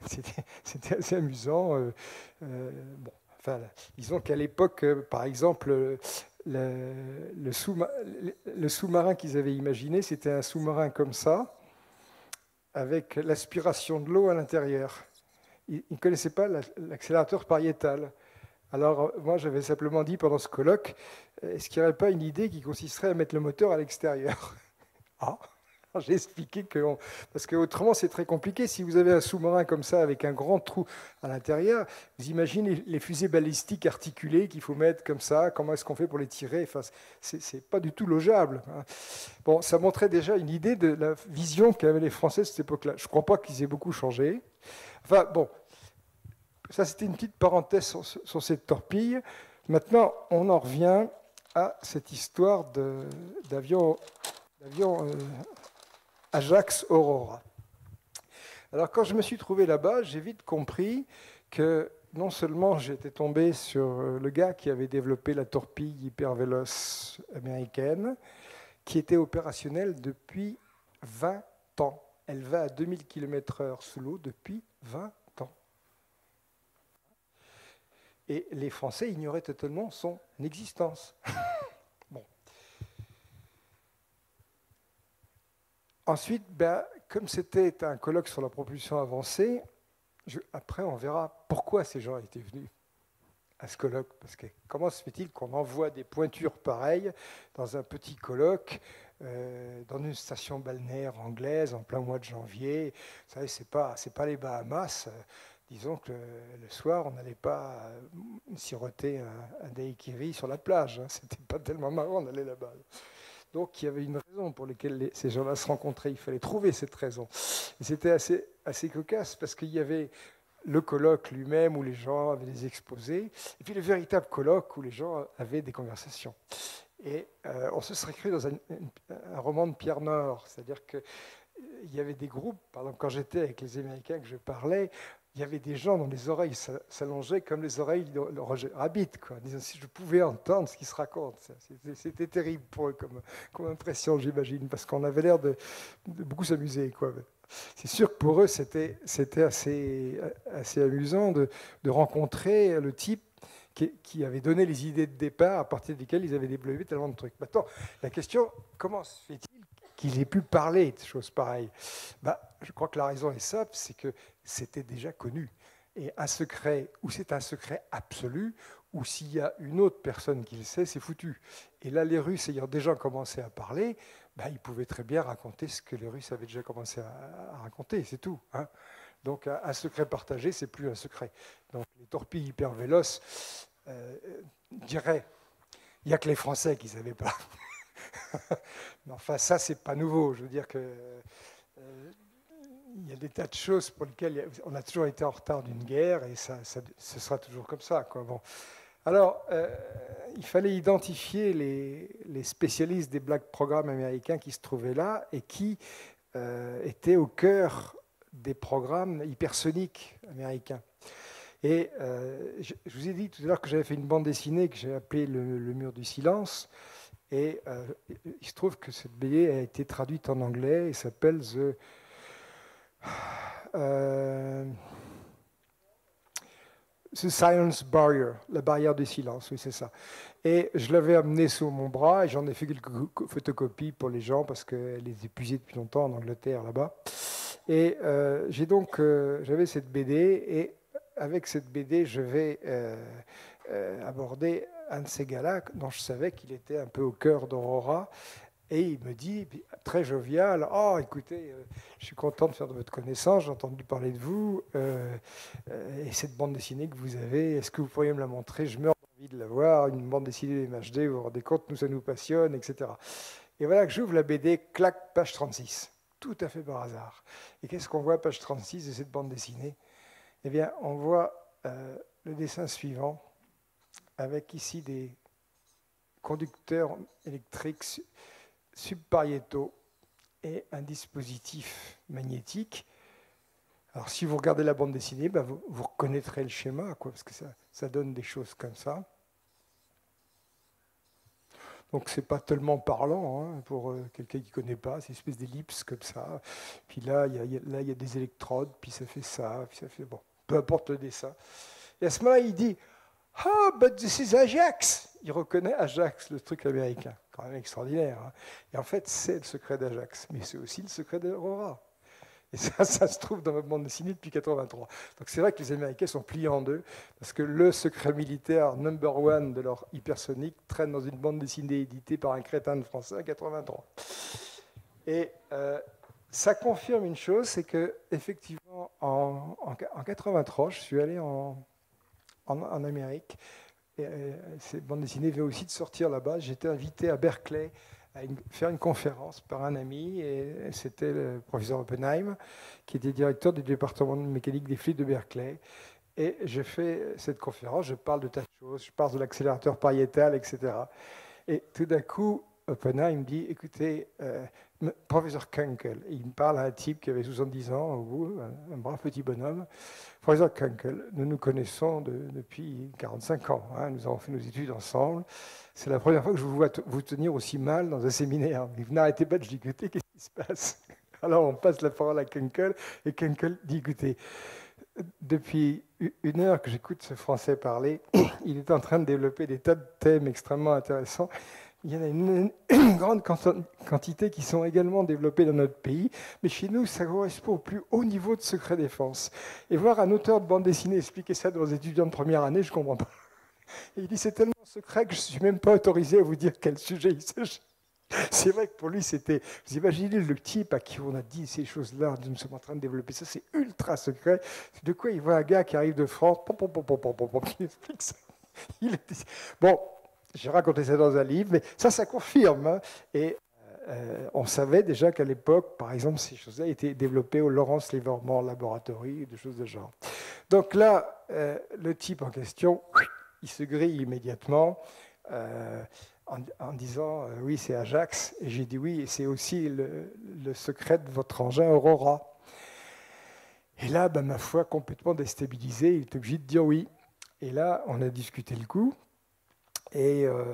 C'était assez amusant. Euh, euh, bon, enfin, disons qu'à l'époque, euh, par exemple, le, le, sous, le sous-marin qu'ils avaient imaginé, c'était un sous-marin comme ça, avec l'aspiration de l'eau à l'intérieur. Ils ne connaissaient pas l'accélérateur pariétal. Alors, moi, j'avais simplement dit pendant ce colloque, est-ce qu'il n'y aurait pas une idée qui consisterait à mettre le moteur à l'extérieur? Ah, j'ai expliqué que... On... Parce qu'autrement, c'est très compliqué. Si vous avez un sous-marin comme ça, avec un grand trou à l'intérieur, vous imaginez les fusées balistiques articulées qu'il faut mettre comme ça, comment est-ce qu'on fait pour les tirer? Enfin, c'est pas du tout logeable. Bon, ça montrait déjà une idée de la vision qu'avaient les Français à cette époque-là. Je ne crois pas qu'ils aient beaucoup changé. Enfin, bon... Ça, c'était une petite parenthèse sur, sur cette torpille. Maintenant, on en revient à cette histoire d'avion euh, Ajax Aurora. Alors, quand je me suis trouvé là-bas, j'ai vite compris que non seulement j'étais tombé sur le gars qui avait développé la torpille hypervéloce américaine, qui était opérationnelle depuis vingt ans. Elle va à deux mille kilomètres heure sous l'eau depuis vingt ans. Et les Français ignoraient totalement son existence. Bon. Ensuite, ben, comme c'était un colloque sur la propulsion avancée, je, après on verra pourquoi ces gens étaient venus à ce colloque. Parce que comment se fait-il qu'on envoie des pointures pareilles dans un petit colloque, euh, dans une station balnéaire anglaise en plein mois de janvier? Vous savez, c'est pas, c'est pas les Bahamas. Disons que le soir, on n'allait pas siroter un, un daiquiri sur la plage. Hein. C'était pas tellement marrant d'aller là-bas. Donc il y avait une raison pour laquelle les, ces gens-là se rencontraient. Il fallait trouver cette raison. Et c'était assez, assez cocasse parce qu'il y avait le colloque lui-même où les gens avaient des exposés, et puis le véritable colloque où les gens avaient des conversations. Et euh, on se serait cru dans un, un roman de Pierre Nord, c'est-à-dire qu'il y avait des groupes, par exemple quand j'étais avec les Américains que je parlais, il y avait des gens dont les oreilles s'allongeaient comme les oreilles de Roger Rabbit, quoi, en disant si je pouvais entendre ce qui se raconte. C'était terrible pour eux comme, comme impression, j'imagine, parce qu'on avait l'air de, de beaucoup s'amuser, quoi. C'est sûr que pour eux, c'était assez, assez amusant de, de rencontrer le type qui, qui avait donné les idées de départ à partir desquelles ils avaient développé tellement de trucs. Maintenant, la question, comment se fait-il qu'il ait pu parler de choses pareilles? Bah, je crois que la raison est simple, c'est que c'était déjà connu. Et un secret, ou c'est un secret absolu, ou s'il y a une autre personne qui le sait, c'est foutu. Et là, les Russes ayant déjà commencé à parler, bah, ils pouvaient très bien raconter ce que les Russes avaient déjà commencé à, à raconter, c'est tout. Hein. Donc un, un secret partagé, c'est plus un secret. Donc les torpilles hyper véloces euh, diraient, il n'y a que les Français qui ne savaient pas. Mais enfin, ça, c'est pas nouveau. Je veux dire que euh, il y a des tas de choses pour lesquelles on a toujours été en retard d'une guerre et ça, ça, ce sera toujours comme ça, quoi. Bon. Alors, euh, il fallait identifier les, les spécialistes des black programmes américains qui se trouvaient là et qui euh, étaient au cœur des programmes hypersoniques américains. Et euh, je, je vous ai dit tout à l'heure que j'avais fait une bande dessinée que j'ai appelée le, le Mur du Silence. Et euh, il se trouve que cette B D a été traduite en anglais et s'appelle The... Euh, The Silence Barrier, la barrière du silence, oui, c'est ça. Et je l'avais amené sous mon bras et j'en ai fait quelques photocopies pour les gens parce qu'elle est épuisée depuis longtemps en Angleterre, là-bas. Et euh, j'ai donc, euh, j'avais cette B D et avec cette B D, je vais euh, euh, aborder un de ces gars-là dont je savais qu'il était un peu au cœur d'Aurora. Et il me dit, très jovial, « Oh, écoutez, euh, je suis content de faire de votre connaissance, j'ai entendu parler de vous, euh, euh, et cette bande dessinée que vous avez, est-ce que vous pourriez me la montrer? Je meurs d'envie de la voir, une bande dessinée M H D, vous vous rendez compte, nous, ça nous passionne, et cetera » Et voilà que j'ouvre la B D, clac, page trente-six, tout à fait par hasard. Et qu'est-ce qu'on voit, page trente-six de cette bande dessinée? Eh bien, on voit euh, le dessin suivant, avec ici des conducteurs électriques subpariétaux et un dispositif magnétique. Alors, si vous regardez la bande dessinée, ben vous, vous reconnaîtrez le schéma, quoi, parce que ça, ça donne des choses comme ça. Donc c'est pas tellement parlant hein, pour euh, quelqu'un qui connaît pas, c'est une espèce d'ellipse comme ça. Puis là, il y, y, là, il y a des électrodes, puis ça fait ça, puis ça fait bon, peu importe le dessin. Et à ce moment-là, il dit « Ah, but this is Ajax !» Il reconnaît Ajax, le truc américain, quand même extraordinaire. Hein. Et en fait, c'est le secret d'Ajax, mais c'est aussi le secret d'Aurora. Et ça, ça se trouve dans ma bande dessinée depuis quatre-vingt-trois. Donc c'est vrai que les Américains sont pliés en deux, parce que le secret militaire number one de leur hypersonique traîne dans une bande dessinée éditée par un crétin de français en quatre-vingt-trois. Et euh, ça confirme une chose, c'est que effectivement, en, en, en quatre-vingt-trois, je suis allé en, en, en Amérique. Et, euh, cette bande dessinée vient aussi de sortir là-bas. J'étais invité à Berkeley à une, faire une conférence par un ami, et c'était le professeur Oppenheim, qui était directeur du département de mécanique des fluides de Berkeley. Et je fais cette conférence, je parle de tas de choses, je parle de l'accélérateur pariétal, et cetera. Et tout d'un coup, Oppenheim me dit, écoutez, euh, professeur Kunkel, il me parle à un type qui avait soixante-dix ans, au bout, un, un brave petit bonhomme. Professeur Kunkel, nous nous connaissons de, depuis quarante-cinq ans, hein, nous avons fait nos études ensemble. C'est la première fois que je vous vois vous tenir aussi mal dans un séminaire. Vous n'arrêtez pas de gigoter, qu'est-ce qui se passe? Alors on passe la parole à Kunkel, et Kunkel dit, écoutez, depuis une heure que j'écoute ce Français parler, il est en train de développer des tas de thèmes extrêmement intéressants. Il y en a une, une grande quantité qui sont également développées dans notre pays, mais chez nous, ça correspond au plus haut niveau de secret défense. Et voir un auteur de bande dessinée expliquer ça aux étudiants de première année, je ne comprends pas. Et il dit, c'est tellement secret que je ne suis même pas autorisé à vous dire quel sujet il s'agit. C'est vrai que pour lui, c'était... Vous imaginez le type à qui on a dit ces choses-là, nous sommes en train de développer ça, c'est ultra secret. De quoi il voit un gars qui arrive de France, pom, pom, pom, pom, pom, pom, pom, qui explique ça. Il est... Bon, j'ai raconté ça dans un livre, mais ça, ça confirme. Hein. Et euh, on savait déjà qu'à l'époque, par exemple, ces choses-là étaient développées au Lawrence Livermore Laboratory, des choses de genre. Donc là, euh, le type en question, il se grille immédiatement. Euh, En, en disant euh, oui, c'est Ajax. Et j'ai dit oui, et c'est aussi le, le secret de votre engin Aurora. Et là, ben, ma foi, complètement déstabilisé, il est obligé de dire oui. Et là, on a discuté le coup. Et euh,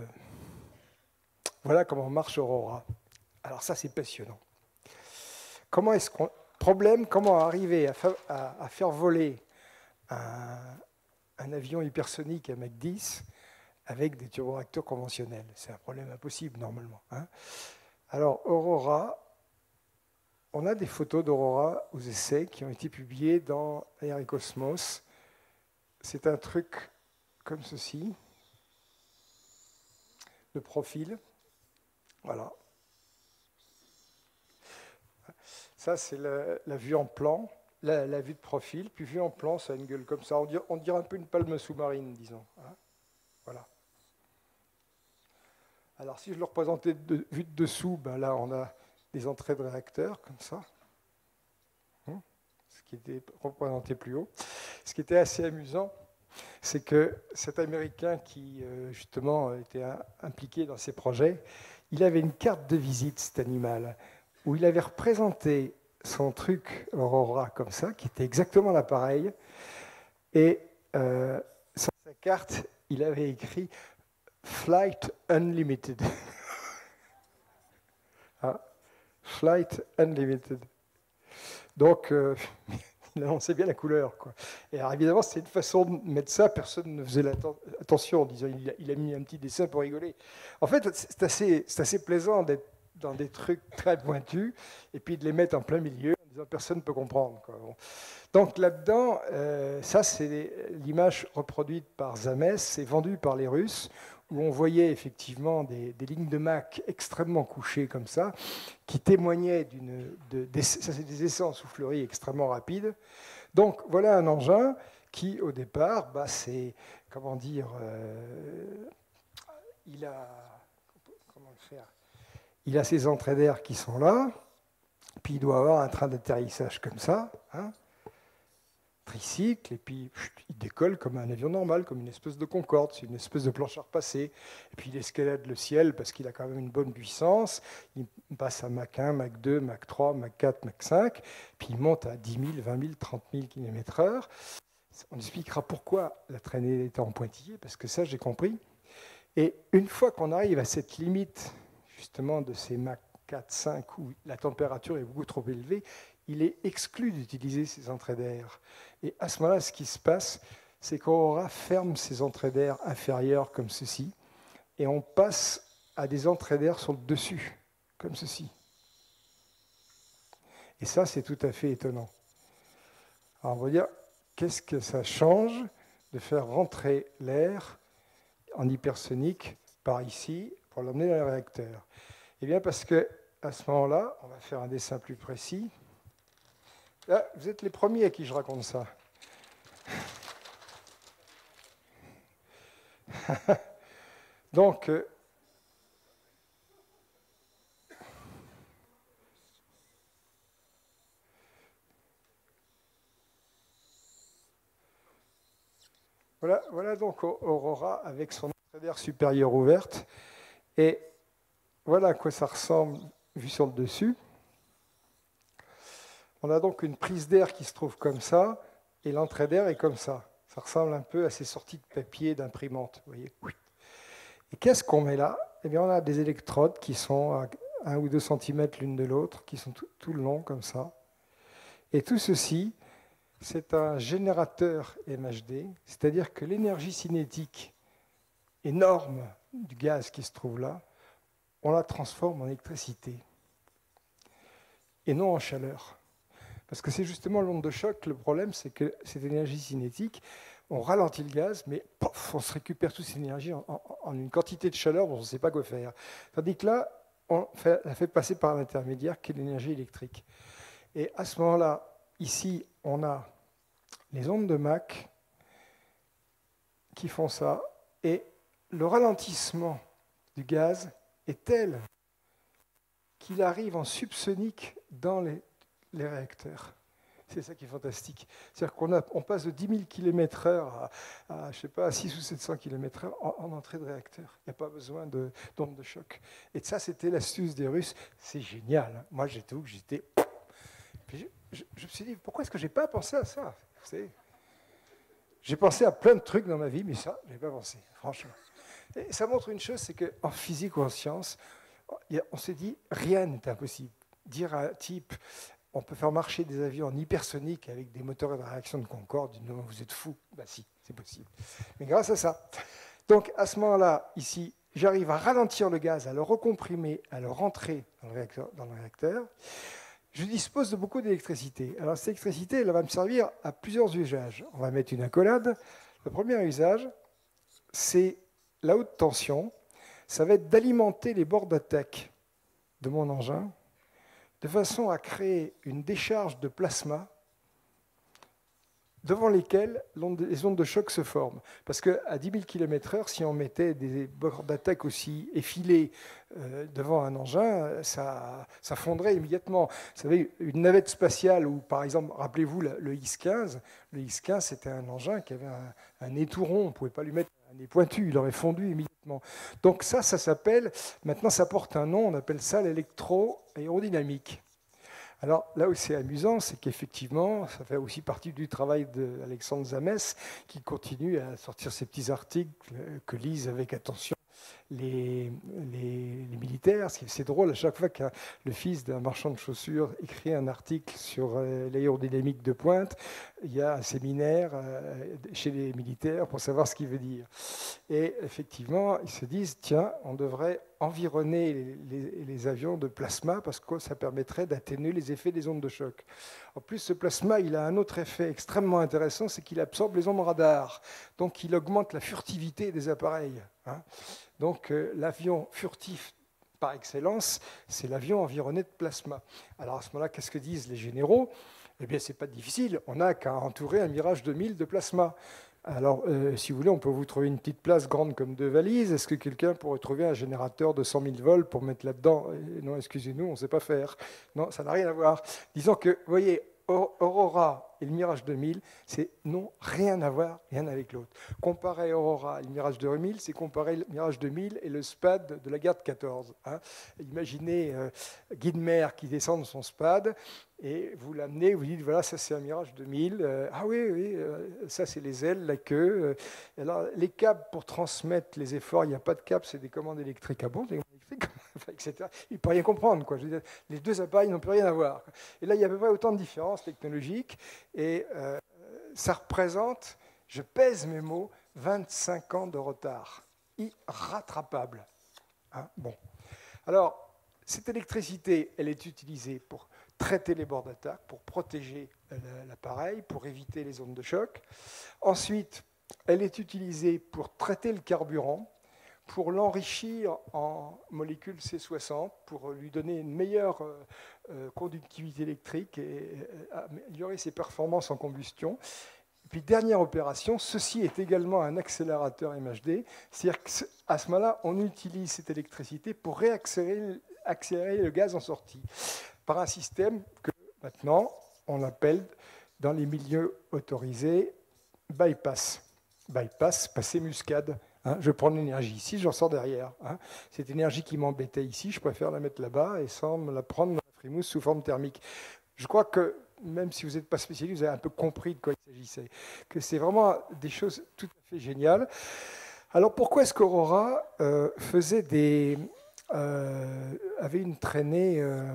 voilà comment marche Aurora. Alors ça, c'est passionnant. Comment est-ce qu'on... Problème, comment arriver à, fa... à, à faire voler un, un avion hypersonique à Mach dix avec des turboréacteurs conventionnels. C'est un problème impossible, normalement. Hein. Alors, Aurora, on a des photos d'Aurora aux essais qui ont été publiées dans Aerocosmos. C'est un truc comme ceci, de profil. Voilà. Ça, c'est la, la vue en plan, la, la vue de profil. Puis vue en plan, ça a une gueule comme ça. On dirait, on dirait un peu une palme sous-marine, disons. Hein. Voilà. Alors, si je le représentais de, vu de dessous, ben là, on a des entrées de réacteurs, comme ça, hein, ce qui était représenté plus haut. Ce qui était assez amusant, c'est que cet Américain qui, euh, justement, était impliqué dans ces projets, il avait une carte de visite, cet animal, où il avait représenté son truc Aurora, comme ça, qui était exactement l'appareil, et euh, sur sa carte, il avait écrit Flight Unlimited. Ah, Flight Unlimited. Donc, euh, il annonçait bien la couleur, quoi. Et alors, évidemment, c'était une façon de mettre ça. Personne ne faisait attention en disant il a, il a mis un petit dessin pour rigoler. En fait, c'est assez, c'est assez plaisant d'être dans des trucs très pointus et puis de les mettre en plein milieu en disant personne ne peut comprendre, quoi. Bon. Donc là-dedans, euh, ça, c'est l'image reproduite par Zames, c'est vendu par les Russes, où on voyait effectivement des, des lignes de Mach extrêmement couchées comme ça, qui témoignaient d'une... De, de, ça, c'est des essais en soufflerie extrêmement rapides. Donc, voilà un engin qui, au départ, bah, c'est... Comment dire... Euh, il a... Comment le faire? Il a ses entrées d'air qui sont là, puis il doit avoir un train d'atterrissage comme ça, hein, tricycle, et puis chut, il décolle comme un avion normal, comme une espèce de Concorde, c'est une espèce de planche à repasser. Et puis il escalade le ciel parce qu'il a quand même une bonne puissance. Il passe à Mach un, Mach deux, Mach trois, Mach quatre, Mach cinq, puis il monte à dix mille, vingt mille, trente mille kilomètres heure. On expliquera pourquoi la traînée était en pointillé, parce que ça, j'ai compris. Et une fois qu'on arrive à cette limite, justement, de ces Mach quatre, cinq, où la température est beaucoup trop élevée, il est exclu d'utiliser ces entrées d'air. Et à ce moment-là, ce qui se passe, c'est qu'Aurora ferme ses entrées d'air inférieures comme ceci, et on passe à des entrées d'air sur le dessus, comme ceci. Et ça, c'est tout à fait étonnant. Alors, on va dire, qu'est-ce que ça change de faire rentrer l'air en hypersonique par ici pour l'emmener dans le réacteur? Eh bien, parce que à ce moment-là, on va faire un dessin plus précis. Là, vous êtes les premiers à qui je raconte ça. Donc, euh, voilà, voilà donc Aurora avec son entrée d'air supérieure ouverte. Et voilà à quoi ça ressemble vu sur le dessus. On a donc une prise d'air qui se trouve comme ça, et l'entrée d'air est comme ça. Ça ressemble un peu à ces sorties de papier d'imprimante. Vous voyez. Et qu'est-ce qu'on met là? Eh bien, on a des électrodes qui sont à un ou deux centimètres l'une de l'autre, qui sont tout, tout le long comme ça. Et tout ceci, c'est un générateur M H D, c'est-à-dire que l'énergie cinétique énorme du gaz qui se trouve là, on la transforme en électricité et non en chaleur. Parce que c'est justement l'onde de choc, le problème, c'est que cette énergie cinétique, on ralentit le gaz, mais pof, on se récupère toute cette énergie en, en, en une quantité de chaleur dont on ne sait pas quoi faire. Tandis que là, on fait, la fait passer par l'intermédiaire qui est l'énergie électrique. Et à ce moment-là, ici, on a les ondes de Mach qui font ça, et le ralentissement du gaz est tel qu'il arrive en subsonique dans les, les réacteurs. C'est ça qui est fantastique. C'est-à-dire qu'on a, on passe de dix mille kilomètres heure à, à, je sais pas, à six ou sept cents kilomètres heure en, en entrée de réacteur. Il n'y a pas besoin de, d'onde de choc. Et ça, c'était l'astuce des Russes. C'est génial. Moi, j'étais où? J'étais... Puis je, je, je me suis dit, pourquoi est-ce que je n'ai pas pensé à ça? C'est... J'ai pensé à plein de trucs dans ma vie, mais ça, je n'ai pas pensé, franchement. Et ça montre une chose, c'est qu'en physique ou en science, on s'est dit, rien n'est impossible. Dire à un type, on peut faire marcher des avions en hypersonique avec des moteurs de réaction de Concorde, non, vous êtes fou. Ben si, c'est possible. Mais grâce à ça. Donc, à ce moment-là, ici, j'arrive à ralentir le gaz, à le recomprimer, à le rentrer dans le réacteur. Dans le réacteur. Je dispose de beaucoup d'électricité. Alors, cette électricité, elle va me servir à plusieurs usages. On va mettre une accolade. Le premier usage, c'est la haute tension. Ça va être d'alimenter les bords d'attaque de mon engin de façon à créer une décharge de plasma devant lesquelles les ondes de choc se forment. Parce qu'à dix mille kilomètres heure, si on mettait des bords d'attaque aussi effilés euh, devant un engin, ça, ça fondrait immédiatement. Vous savez, une navette spatiale, où par exemple, rappelez-vous le X quinze, le X quinze c'était un engin qui avait un, un nez tout rond, on ne pouvait pas lui mettre un nez pointu, il aurait fondu immédiatement. Donc ça, ça s'appelle, maintenant ça porte un nom, on appelle ça l'électro-aérodynamique. Alors là où c'est amusant, c'est qu'effectivement, ça fait aussi partie du travail d'Alexandre Zamès, qui continue à sortir ces petits articles que lisent avec attention les, les, les militaires. C'est drôle, à chaque fois que le fils d'un marchand de chaussures écrit un article sur l'aérodynamique de pointe, il y a un séminaire chez les militaires pour savoir ce qu'il veut dire. Et effectivement, ils se disent, tiens, on devrait environner les, les, les avions de plasma parce que ça permettrait d'atténuer les effets des ondes de choc. En plus, ce plasma, il a un autre effet extrêmement intéressant, c'est qu'il absorbe les ondes radar. Donc, il augmente la furtivité des appareils. Hein. Donc, euh, l'avion furtif par excellence, c'est l'avion environné de plasma. Alors, à ce moment-là, qu'est-ce que disent les généraux? Eh bien, ce n'est pas difficile. On n'a qu'à entourer un Mirage deux mille de plasma. Alors, euh, si vous voulez, on peut vous trouver une petite place grande comme deux valises. Est-ce que quelqu'un pourrait trouver un générateur de cent mille volts pour mettre là-dedans? Non, excusez-nous, on ne sait pas faire. Non, ça n'a rien à voir. Disons que, vous voyez, Aurora et le Mirage deux mille, c'est non, rien à voir, rien avec l'autre. Comparer Aurora et le Mirage deux mille, c'est comparer le Mirage deux mille et le SPAD de la guerre de quatorze. Hein. Imaginez euh, Guy de Mer qui descend de son SPAD et vous l'amenez, vous dites voilà, ça c'est un Mirage deux mille. Euh, ah oui, oui, euh, ça c'est les ailes, la queue. Euh, alors, les câbles pour transmettre les efforts, il n'y a pas de câbles, c'est des commandes électriques. Ah bon, des commandes électriques, et cetera. Il ne peut rien comprendre. Quoi. Je veux dire, les deux appareils n'ont plus rien à voir. Et là, il y a à peu près autant de différences technologiques. Et euh, ça représente, je pèse mes mots, vingt-cinq ans de retard. Irrattrapable. Hein, bon. Alors, cette électricité, elle est utilisée pour traiter les bords d'attaque, pour protéger l'appareil, pour éviter les zones de choc. Ensuite, elle est utilisée pour traiter le carburant, pour l'enrichir en molécules C soixante, pour lui donner une meilleure euh, conductivité électrique et euh, améliorer ses performances en combustion. Et puis, dernière opération, ceci est également un accélérateur M H D, c'est-à-dire qu'à ce moment-là, on utilise cette électricité pour réaccélérer accélérer le gaz en sortie, par un système que maintenant on appelle dans les milieux autorisés bypass. Bypass, passer muscade. Hein, je prends l'énergie ici, j'en sors derrière. Hein. Cette énergie qui m'embêtait ici, je préfère la mettre là-bas et sans me la prendre dans la frimousse sous forme thermique. Je crois que, même si vous n'êtes pas spécialiste, vous avez un peu compris de quoi il s'agissait. Que c'est vraiment des choses tout à fait géniales. Alors pourquoi est-ce qu'Aurora euh, faisait des... Euh, avait une traînée euh,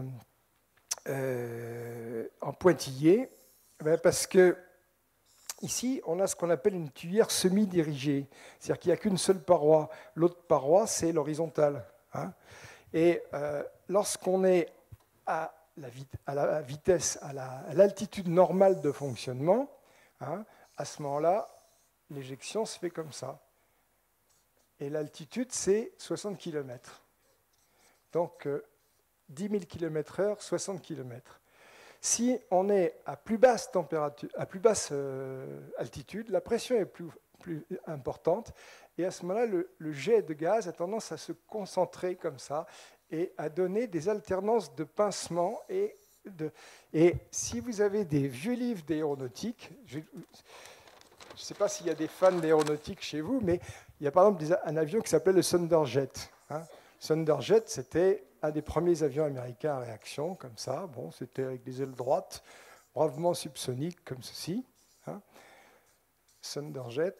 euh, en pointillé? Ben parce que ici, on a ce qu'on appelle une tuyère semi-dirigée, c'est-à-dire qu'il n'y a qu'une seule paroi. L'autre paroi, c'est l'horizontale. Hein. Et euh, lorsqu'on est à la, vit à la vitesse, à l'altitude la, normale de fonctionnement, hein, à ce moment-là, l'éjection se fait comme ça. Et l'altitude, c'est soixante kilomètres. Donc, euh, dix mille kilomètres heure, soixante kilomètres. Si on est à plus basse température, à plus basse euh, altitude, la pression est plus, plus importante, et à ce moment-là, le, le jet de gaz a tendance à se concentrer comme ça et à donner des alternances de pincement. Et, de, et si vous avez des vieux livres d'aéronautique, je ne sais pas s'il y a des fans d'aéronautique chez vous, mais il y a par exemple des, un avion qui s'appelle le Thunderjet. Hein. Thunderjet, c'était un des premiers avions américains à réaction, comme ça. Bon, c'était avec des ailes droites, bravement subsoniques, comme ceci. Hein. Thunderjet.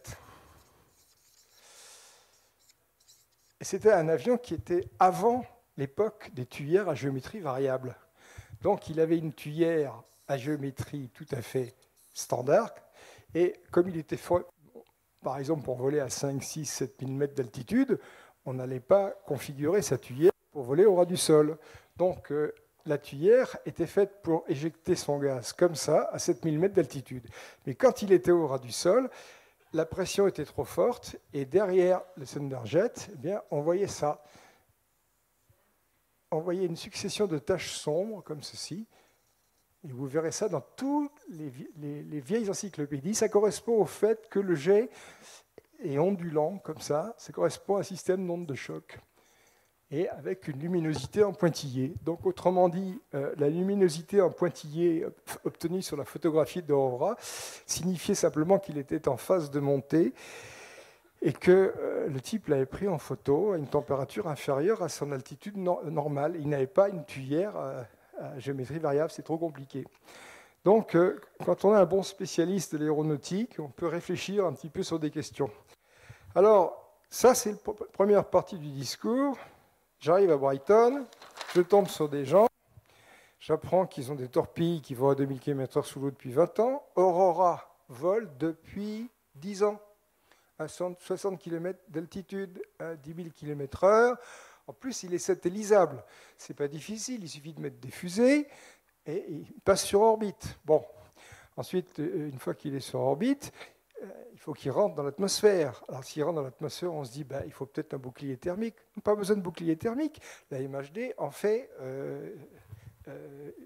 Et c'était un avion qui était avant l'époque des tuyères à géométrie variable. Donc, il avait une tuyère à géométrie tout à fait standard. Et comme il était, par exemple, pour voler à cinq, six, sept mille mètres d'altitude, on n'allait pas configurer sa tuyère pour voler au ras du sol. Donc, euh, la tuyère était faite pour éjecter son gaz comme ça, à sept mille mètres d'altitude. Mais quand il était au ras du sol, la pression était trop forte, et derrière le Thunderjet, eh bien, on voyait ça. On voyait une succession de taches sombres, comme ceci, et vous verrez ça dans toutes les, les, les vieilles encyclopédies. Ça correspond au fait que le jet est ondulant, comme ça. Ça correspond à un système d'onde de choc, et avec une luminosité en pointillé. Donc, autrement dit, euh, la luminosité en pointillé obtenue sur la photographie d'Aurora signifiait simplement qu'il était en phase de montée et que euh, le type l'avait pris en photo à une température inférieure à son altitude no normale. Il n'avait pas une tuyère euh, à géométrie variable, c'est trop compliqué. Donc, euh, quand on a un bon spécialiste de l'aéronautique, on peut réfléchir un petit peu sur des questions. Alors, ça, c'est la première partie du discours. J'arrive à Brighton, je tombe sur des gens, j'apprends qu'ils ont des torpilles qui vont à deux mille kilomètres heure sous l'eau depuis vingt ans. Aurora vole depuis dix ans, à soixante kilomètres d'altitude, à dix mille kilomètres heure. En plus, il est satellisable. Ce n'est pas difficile, il suffit de mettre des fusées et il passe sur orbite. Bon, ensuite, une fois qu'il est sur orbite, il faut qu'il rentre dans l'atmosphère. Alors, s'il rentre dans l'atmosphère, on se dit bah, il faut peut-être un bouclier thermique. Pas besoin de bouclier thermique. La M H D en fait euh, euh,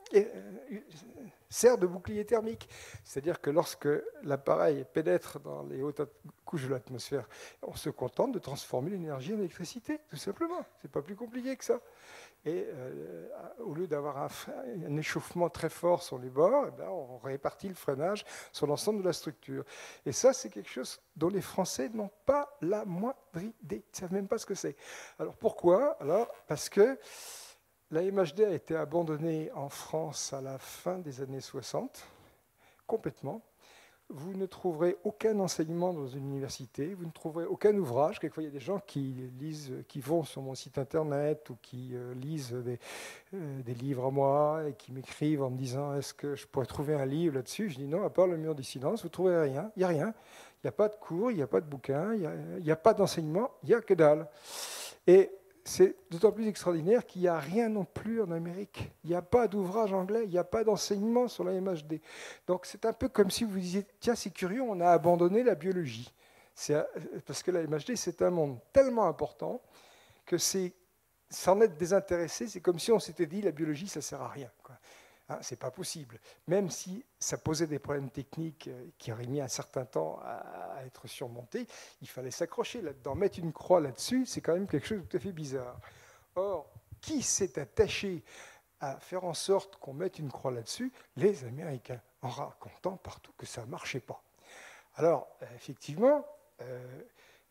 et, euh, sert de bouclier thermique. C'est-à-dire que lorsque l'appareil pénètre dans les hautes couches de l'atmosphère, on se contente de transformer l'énergie en électricité, tout simplement. C'est pas plus compliqué que ça. Et euh, au lieu d'avoir un, un échauffement très fort sur les bords, eh bien, on répartit le freinage sur l'ensemble de la structure. Et ça, c'est quelque chose dont les Français n'ont pas la moindre idée. Ils ne savent même pas ce que c'est. Alors pourquoi? Alors, parce que la M H D a été abandonnée en France à la fin des années soixante, complètement. Vous ne trouverez aucun enseignement dans une université, vous ne trouverez aucun ouvrage. Quelquefois, il y a des gens qui lisent, qui vont sur mon site internet ou qui euh, lisent des, euh, des livres à moi et qui m'écrivent en me disant est-ce que je pourrais trouver un livre là-dessus? Je dis non, à part le mur du silence, vous ne trouverez rien. Il n'y a rien. Il n'y a pas de cours, il n'y a pas de bouquin, il n'y a, il a pas d'enseignement, il n'y a que dalle. Et c'est d'autant plus extraordinaire qu'il n'y a rien non plus en Amérique. Il n'y a pas d'ouvrage anglais, il n'y a pas d'enseignement sur la M H D. Donc c'est un peu comme si vous disiez, tiens, c'est curieux, on a abandonné la biologie. C'est, parce que la M H D, c'est un monde tellement important que c'est, s'en être désintéressé, c'est comme si on s'était dit, la biologie, ça ne sert à rien, quoi. Hein, c'est pas possible. Même si ça posait des problèmes techniques qui auraient mis un certain temps à être surmontés, il fallait s'accrocher là-dedans. Mettre une croix là-dessus, c'est quand même quelque chose de tout à fait bizarre. Or, qui s'est attaché à faire en sorte qu'on mette une croix là-dessus? Les Américains, en racontant partout que ça ne marchait pas. Alors, effectivement, euh,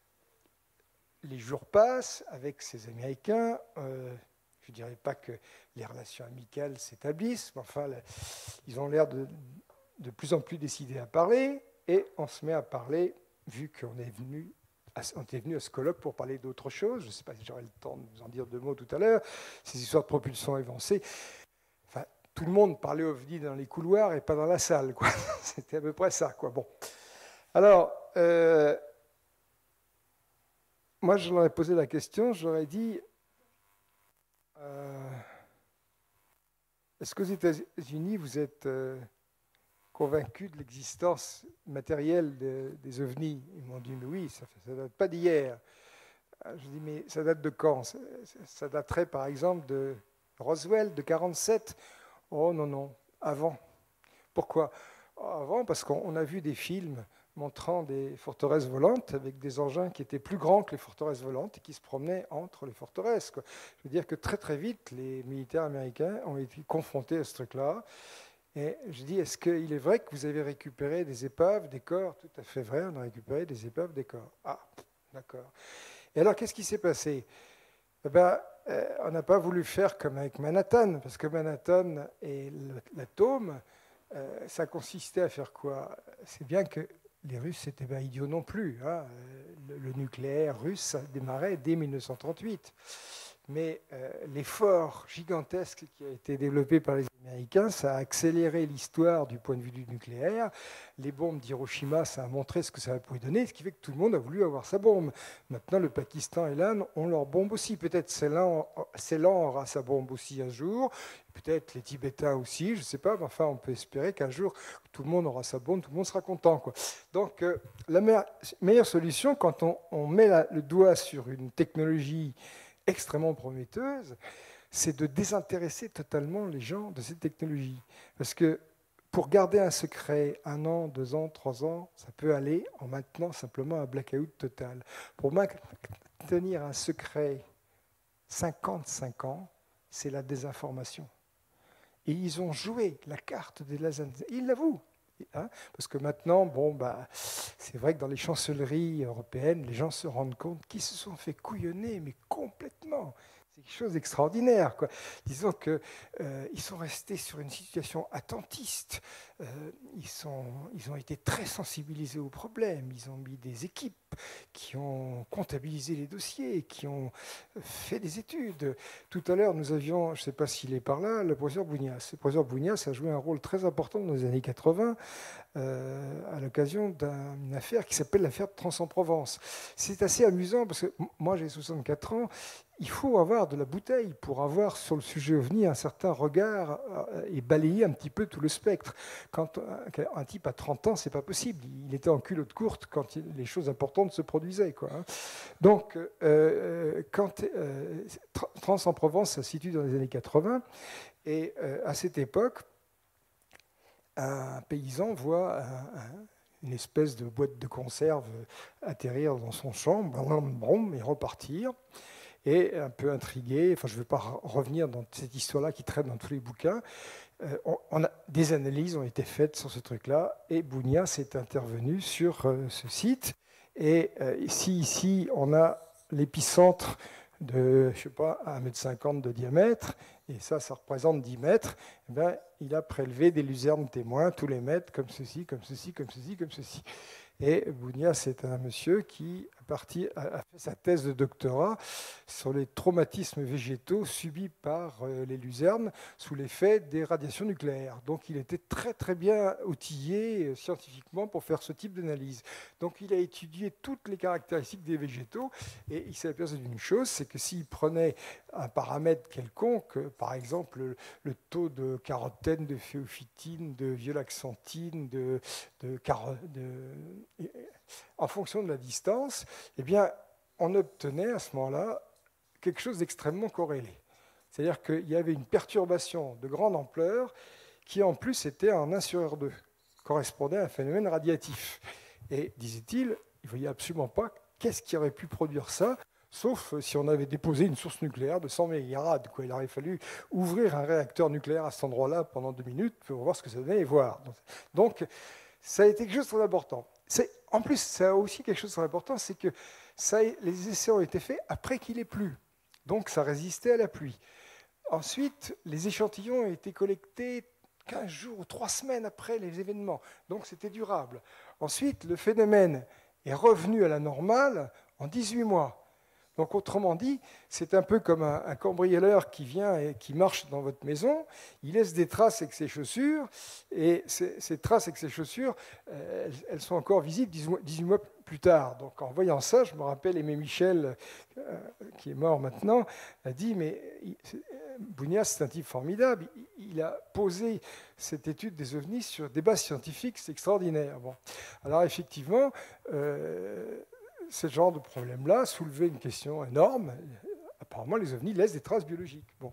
les jours passent avec ces Américains. Euh, Je ne dirais pas que les relations amicales s'établissent, mais enfin, ils ont l'air de, de plus en plus décidés à parler, et on se met à parler, vu qu'on est venu, on est venu à ce colloque pour parler d'autre chose. Je ne sais pas si j'aurai le temps de vous en dire deux mots tout à l'heure, ces histoires de propulsion évancée. Enfin, tout le monde parlait OVNI dans les couloirs et pas dans la salle, quoi. C'était à peu près ça, quoi. Bon. Alors, euh, moi, je leur ai posé la question, je leur ai dit... Euh, est-ce qu'aux États-Unis, vous êtes euh, convaincus de l'existence matérielle de, des ovnis? Ils m'ont dit, mais oui, ça ne date pas d'hier. Je dis, mais ça date de quand? ça, ça daterait par exemple de Roswell, de quarante-sept? Oh non, non, avant. Pourquoi? Avant, parce qu'on a vu des films montrant des forteresses volantes avec des engins qui étaient plus grands que les forteresses volantes et qui se promenaient entre les forteresses, quoi. Je veux dire que très très vite, les militaires américains ont été confrontés à ce truc-là. Et je dis, est-ce qu'il est vrai que vous avez récupéré des épaves, des corps? Tout à fait vrai, on a récupéré des épaves, des corps. Ah, d'accord. Et alors, qu'est-ce qui s'est passé? Eh ben, euh, on n'a pas voulu faire comme avec Manhattan, parce que Manhattan et l'atome, euh, ça consistait à faire quoi? C'est bien que les Russes n'étaient pas idiots non plus, hein. Le, le nucléaire russe ça démarrait dès mille neuf cent trente-huit. Mais euh, l'effort gigantesque qui a été développé par les Américains, ça a accéléré l'histoire du point de vue du nucléaire. Les bombes d'Hiroshima, ça a montré ce que ça pouvait donner, ce qui fait que tout le monde a voulu avoir sa bombe. Maintenant, le Pakistan et l'Inde ont leur bombe aussi. Peut-être Ceylan aura sa bombe aussi un jour. Peut-être les Tibétains aussi, je ne sais pas. Mais enfin, on peut espérer qu'un jour, tout le monde aura sa bombe, tout le monde sera content, quoi. Donc, euh, la me meilleure solution, quand on, on met la, le doigt sur une technologie extrêmement prometteuse, c'est de désintéresser totalement les gens de cette technologie. Parce que pour garder un secret un an, deux ans, trois ans, ça peut aller en maintenant simplement un blackout total. Pour maintenir un secret cinquante-cinq ans, c'est la désinformation. Et ils ont joué la carte des lasers. Ils l'avouent. Hein, parce que maintenant, bon, bah, c'est vrai que dans les chancelleries européennes, les gens se rendent compte qu'ils se sont fait couillonner, mais complètement. C'est quelque chose d'extraordinaire, quoi. Disons qu'ils euh, sont restés sur une situation attentiste. Euh, ils, sont, ils ont été très sensibilisés aux problèmes. Ils ont mis des équipes qui ont comptabilisé les dossiers, qui ont fait des études. Tout à l'heure, nous avions, je ne sais pas s'il est par là, le professeur Bougnas. Le professeur Bougnas a joué un rôle très important dans les années quatre-vingts euh, à l'occasion d'une affaire qui s'appelle l'affaire de Trans-en-Provence. C'est assez amusant parce que moi, j'ai soixante-quatre ans. Il faut avoir de la bouteille pour avoir sur le sujet OVNI un certain regard et balayer un petit peu tout le spectre. Quand un type a trente ans, c'est pas possible. Il était en culotte courte quand les choses importantes se produisaient, quoi. Donc, euh, quand euh, Trans-en-Provence, ça se situe dans les années quatre-vingts, Et euh, à cette époque, un paysan voit un, un, une espèce de boîte de conserve atterrir dans son champ, brum, et repartir. Et un peu intrigué, enfin je ne vais pas revenir dans cette histoire-là qui traîne dans tous les bouquins, euh, on, on a, des analyses ont été faites sur ce truc-là, et Bounias est intervenu sur euh, ce site. Et euh, ici, ici, on a l'épicentre de, je sais pas, un mètre cinquante de diamètre, et ça, ça représente dix mètres, et bien, il a prélevé des luzernes témoins tous les mètres, comme ceci, comme ceci, comme ceci, comme ceci. Et Bounias, c'est un monsieur qui a, parti, a fait sa thèse de doctorat sur les traumatismes végétaux subis par les luzernes sous l'effet des radiations nucléaires. Donc il était très très bien outillé scientifiquement pour faire ce type d'analyse. Donc il a étudié toutes les caractéristiques des végétaux et il s'est aperçu d'une chose, c'est que s'il prenait un paramètre quelconque, par exemple le, le taux de carotène, de phéophytine, de violaxanthine, de, de, de en fonction de la distance, eh bien, on obtenait à ce moment-là quelque chose d'extrêmement corrélé. C'est-à-dire qu'il y avait une perturbation de grande ampleur qui, en plus, était en un sur R deux, correspondait à un phénomène radiatif. Et, disait-il, il ne voyait absolument pas qu'est-ce qui aurait pu produire ça, sauf si on avait déposé une source nucléaire de cent mégarades. Quoi. Il aurait fallu ouvrir un réacteur nucléaire à cet endroit-là pendant deux minutes pour voir ce que ça donnait et voir. Donc, ça a été quelque chose de très important. En plus, ça a aussi quelque chose de très important, c'est que ça, les essais ont été faits après qu'il ait plu. Donc, ça résistait à la pluie. Ensuite, les échantillons ont été collectés quinze jours ou trois semaines après les événements. Donc, c'était durable. Ensuite, le phénomène est revenu à la normale en dix-huit mois. Donc, autrement dit, c'est un peu comme un, un cambrioleur qui vient et qui marche dans votre maison, il laisse des traces avec ses chaussures, et ces, ces traces avec ses chaussures, euh, elles, elles sont encore visibles dix-huit mois plus tard. Donc, en voyant ça, je me rappelle Aimé Michel, euh, qui est mort maintenant, a dit, mais Bounias, c'est un type formidable, il, il a posé cette étude des ovnis sur des bases scientifiques, c'est extraordinaire. Bon. Alors, effectivement, euh, ce genre de problème-là soulevait une question énorme. Apparemment, les ovnis laissent des traces biologiques. Bon.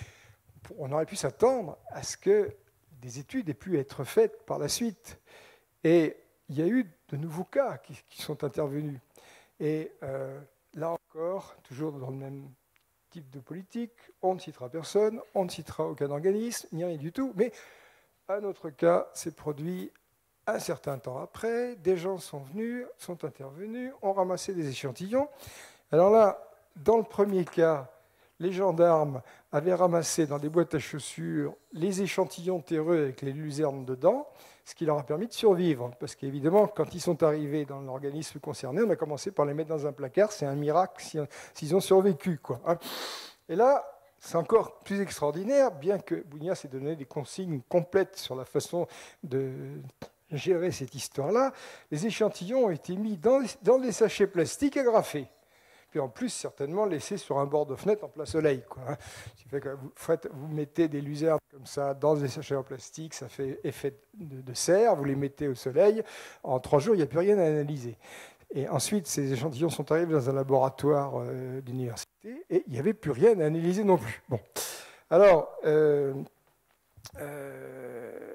On aurait pu s'attendre à ce que des études aient pu être faites par la suite. Et il y a eu de nouveaux cas qui, qui sont intervenus. Et euh, là encore, toujours dans le même type de politique, on ne citera personne, on ne citera aucun organisme, ni rien du tout. Mais un autre cas s'est produit un certain temps après, des gens sont venus, sont intervenus, ont ramassé des échantillons. Alors là, dans le premier cas, les gendarmes avaient ramassé dans des boîtes à chaussures les échantillons terreux avec les luzernes dedans, ce qui leur a permis de survivre. Parce qu'évidemment, quand ils sont arrivés dans l'organisme concerné, on a commencé par les mettre dans un placard. C'est un miracle s'ils ont survécu, quoi. Et là, c'est encore plus extraordinaire, bien que Bounias ait donné des consignes complètes sur la façon de gérer cette histoire-là, les échantillons ont été mis dans, dans des sachets plastiques agrafés. Puis en plus, certainement, laissés sur un bord de fenêtre en plein soleil. Quoi, hein. Ce qui fait que vous, faites, vous mettez des luzernes comme ça dans des sachets en plastique, ça fait effet de, de serre, vous les mettez au soleil, en trois jours, il n'y a plus rien à analyser. Et ensuite, ces échantillons sont arrivés dans un laboratoire euh, d'université, et il n'y avait plus rien à analyser non plus. Bon. Alors, euh, euh,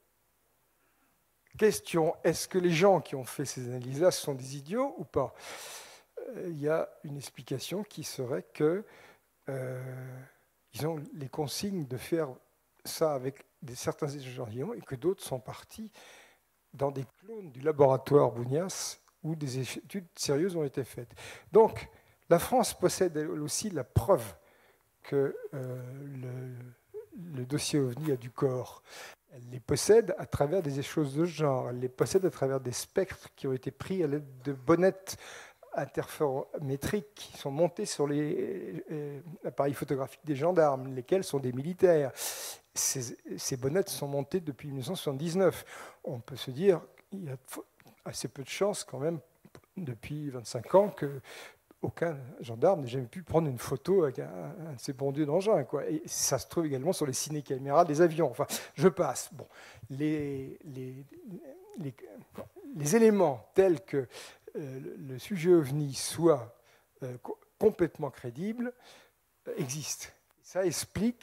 question, est-ce que les gens qui ont fait ces analyses-là sont des idiots ou pas? euh, Il y a une explication qui serait que euh, ils ont les consignes de faire ça avec des, certains échantillons et que d'autres sont partis dans des clones du laboratoire Bounias où des études sérieuses ont été faites. Donc, la France possède elle aussi la preuve que euh, le, le dossier OVNI a du corps. Elle les possède à travers des choses de ce genre. Elle les possède à travers des spectres qui ont été pris à l'aide de bonnettes interférométriques qui sont montées sur les euh, appareils photographiques des gendarmes, lesquels sont des militaires. Ces, ces bonnettes sont montées depuis mille neuf cent soixante-dix-neuf. On peut se dire qu'il y a assez peu de chances quand même, depuis vingt-cinq ans, que aucun gendarme n'ait jamais pu prendre une photo avec un, un de ces bons dieux d'engins, quoi. Et ça se trouve également sur les ciné-caméras des avions. Enfin, je passe. Bon, les, les, les, les éléments tels que euh, le sujet OVNI soit euh, complètement crédible euh, existent. Ça explique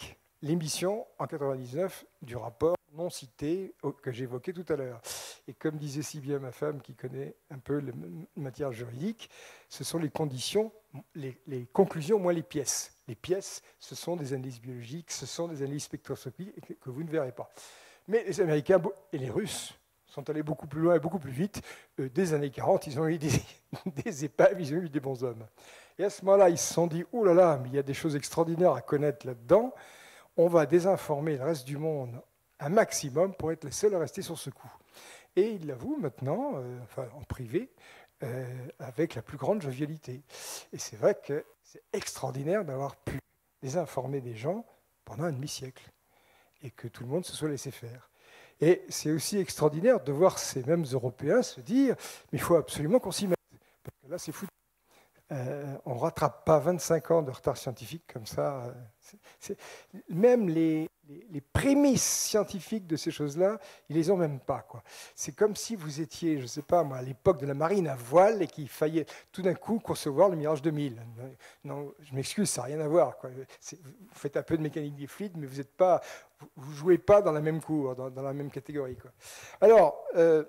l'émission en quatre-vingt-dix-neuf du rapport non cité que j'évoquais tout à l'heure. Et comme disait si bien ma femme qui connaît un peu la matière juridique, ce sont les conditions, les, les conclusions moins les pièces. Les pièces, ce sont des analyses biologiques, ce sont des analyses spectroscopiques que, que vous ne verrez pas. Mais les Américains et les Russes sont allés beaucoup plus loin et beaucoup plus vite. Euh, dès les années quarante, ils ont eu des, des épaves, ils ont eu des bons hommes. Et à ce moment-là, ils se sont dit, oh là là, mais il y a des choses extraordinaires à connaître là-dedans. On va désinformer le reste du monde un maximum pour être les seuls à rester sur ce coup. Et ils l'avouent maintenant, euh, enfin en privé, euh, avec la plus grande jovialité. Et c'est vrai que c'est extraordinaire d'avoir pu désinformer des gens pendant un demi-siècle et que tout le monde se soit laissé faire. Et c'est aussi extraordinaire de voir ces mêmes Européens se dire « mais il faut absolument qu'on s'y mette ». Parce que là, c'est foutu. Euh, on ne rattrape pas vingt-cinq ans de retard scientifique comme ça. C'est, c'est, même les, les, les prémices scientifiques de ces choses-là, ils ne les ont même pas, quoi. C'est comme si vous étiez, je ne sais pas moi, à l'époque de la marine à voile et qu'il fallait tout d'un coup concevoir le Mirage deux mille. Non, je m'excuse, ça n'a rien à voir, quoi. C'est, vous faites un peu de mécanique des fluides, mais vous ne vous jouez pas dans la même cour, dans, dans la même catégorie, quoi. Alors... Euh,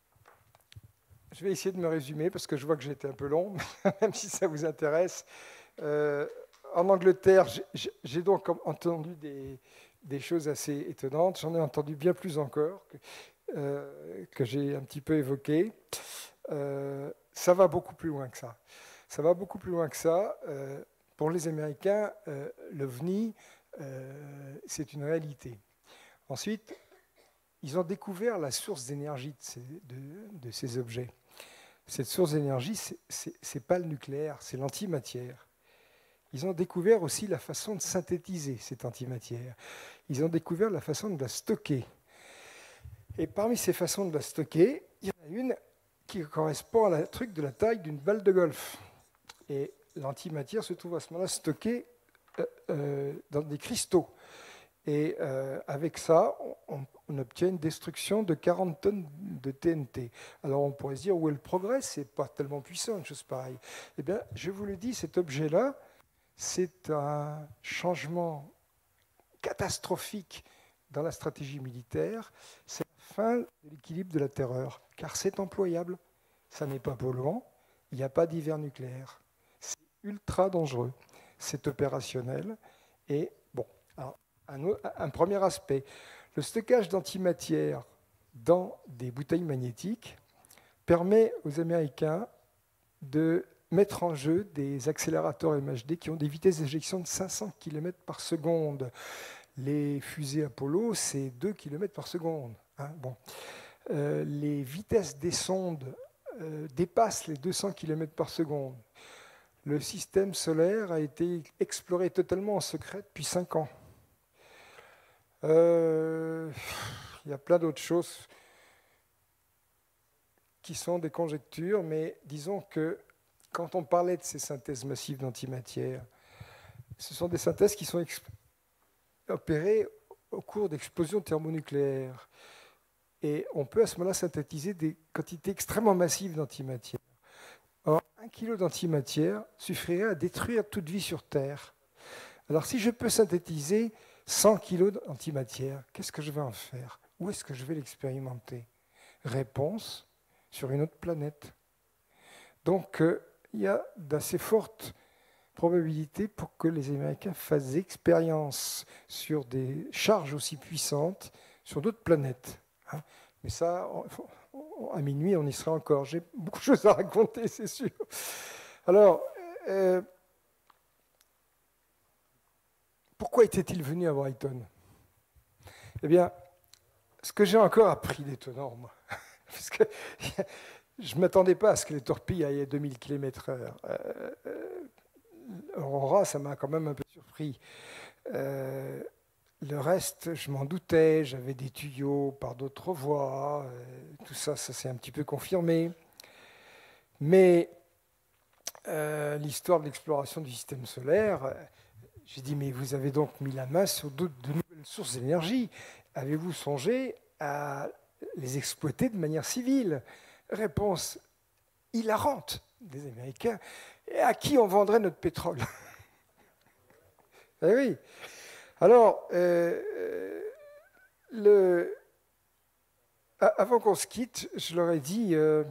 je vais essayer de me résumer parce que je vois que j'ai été un peu long, même si ça vous intéresse. Euh, en Angleterre, j'ai, j'ai donc entendu des, des choses assez étonnantes. J'en ai entendu bien plus encore que, euh, que j'ai un petit peu évoqué. Euh, ça va beaucoup plus loin que ça. Ça va beaucoup plus loin que ça. Euh, pour les Américains, euh, l'OVNI, euh, c'est une réalité. Ensuite, ils ont découvert la source d'énergie de ces, de, de ces objets. Cette source d'énergie, ce n'est pas le nucléaire, c'est l'antimatière. Ils ont découvert aussi la façon de synthétiser cette antimatière. Ils ont découvert la façon de la stocker. Et parmi ces façons de la stocker, il y en a une qui correspond à la truc de la taille d'une balle de golf. Et l'antimatière se trouve à ce moment-là stockée euh, euh, dans des cristaux. Et euh, avec ça, on, on obtient une destruction de quarante tonnes de T N T. Alors on pourrait se dire, où est le progrès? C'est pas tellement puissant, une chose pareille. Eh bien, je vous le dis, cet objet-là, c'est un changement catastrophique dans la stratégie militaire. C'est la fin de l'équilibre de la terreur, car c'est employable. Ça n'est pas polluant, il n'y a pas d'hiver nucléaire. C'est ultra dangereux, c'est opérationnel. Et bon, alors, Un, un premier aspect, le stockage d'antimatière dans des bouteilles magnétiques permet aux Américains de mettre en jeu des accélérateurs M H D qui ont des vitesses d'éjection de cinq cents kilomètres par seconde. Les fusées Apollo, c'est deux kilomètres par seconde. Hein, bon. euh, les vitesses des sondes euh, dépassent les deux cents kilomètres par seconde. Le système solaire a été exploré totalement en secret depuis cinq ans. Euh, il y a plein d'autres choses qui sont des conjectures, mais disons que quand on parlait de ces synthèses massives d'antimatière, ce sont des synthèses qui sont opérées au cours d'explosions thermonucléaires. Et on peut à ce moment-là synthétiser des quantités extrêmement massives d'antimatière. Or, un kilo d'antimatière suffirait à détruire toute vie sur Terre. Alors si je peux synthétiser cent kilos d'antimatière, qu'est-ce que je vais en faire? Où est-ce que je vais l'expérimenter? Réponse, sur une autre planète. Donc euh, il y a d'assez fortes probabilités pour que les Américains fassent expérience sur des charges aussi puissantes sur d'autres planètes. Hein. Mais ça, on, à minuit, on y sera encore. J'ai beaucoup de choses à raconter, c'est sûr. Alors, euh, pourquoi était-il venu à Brighton? Eh bien, ce que j'ai encore appris d'étonnant, moi, parce que je ne m'attendais pas à ce que les torpilles aillent à deux mille kilomètres heure. Euh, euh, Aurora, ça m'a quand même un peu surpris. Euh, le reste, je m'en doutais, j'avais des tuyaux par d'autres voies, euh, tout ça, ça s'est un petit peu confirmé. Mais euh, l'histoire de l'exploration du système solaire, euh, j'ai dit, mais vous avez donc mis la main sur de, de nouvelles sources d'énergie. Avez-vous songé à les exploiter de manière civile? Réponse hilarante des Américains. Et à qui on vendrait notre pétrole? Eh oui. Alors, euh, euh, le, avant qu'on se quitte, je leur ai dit, euh,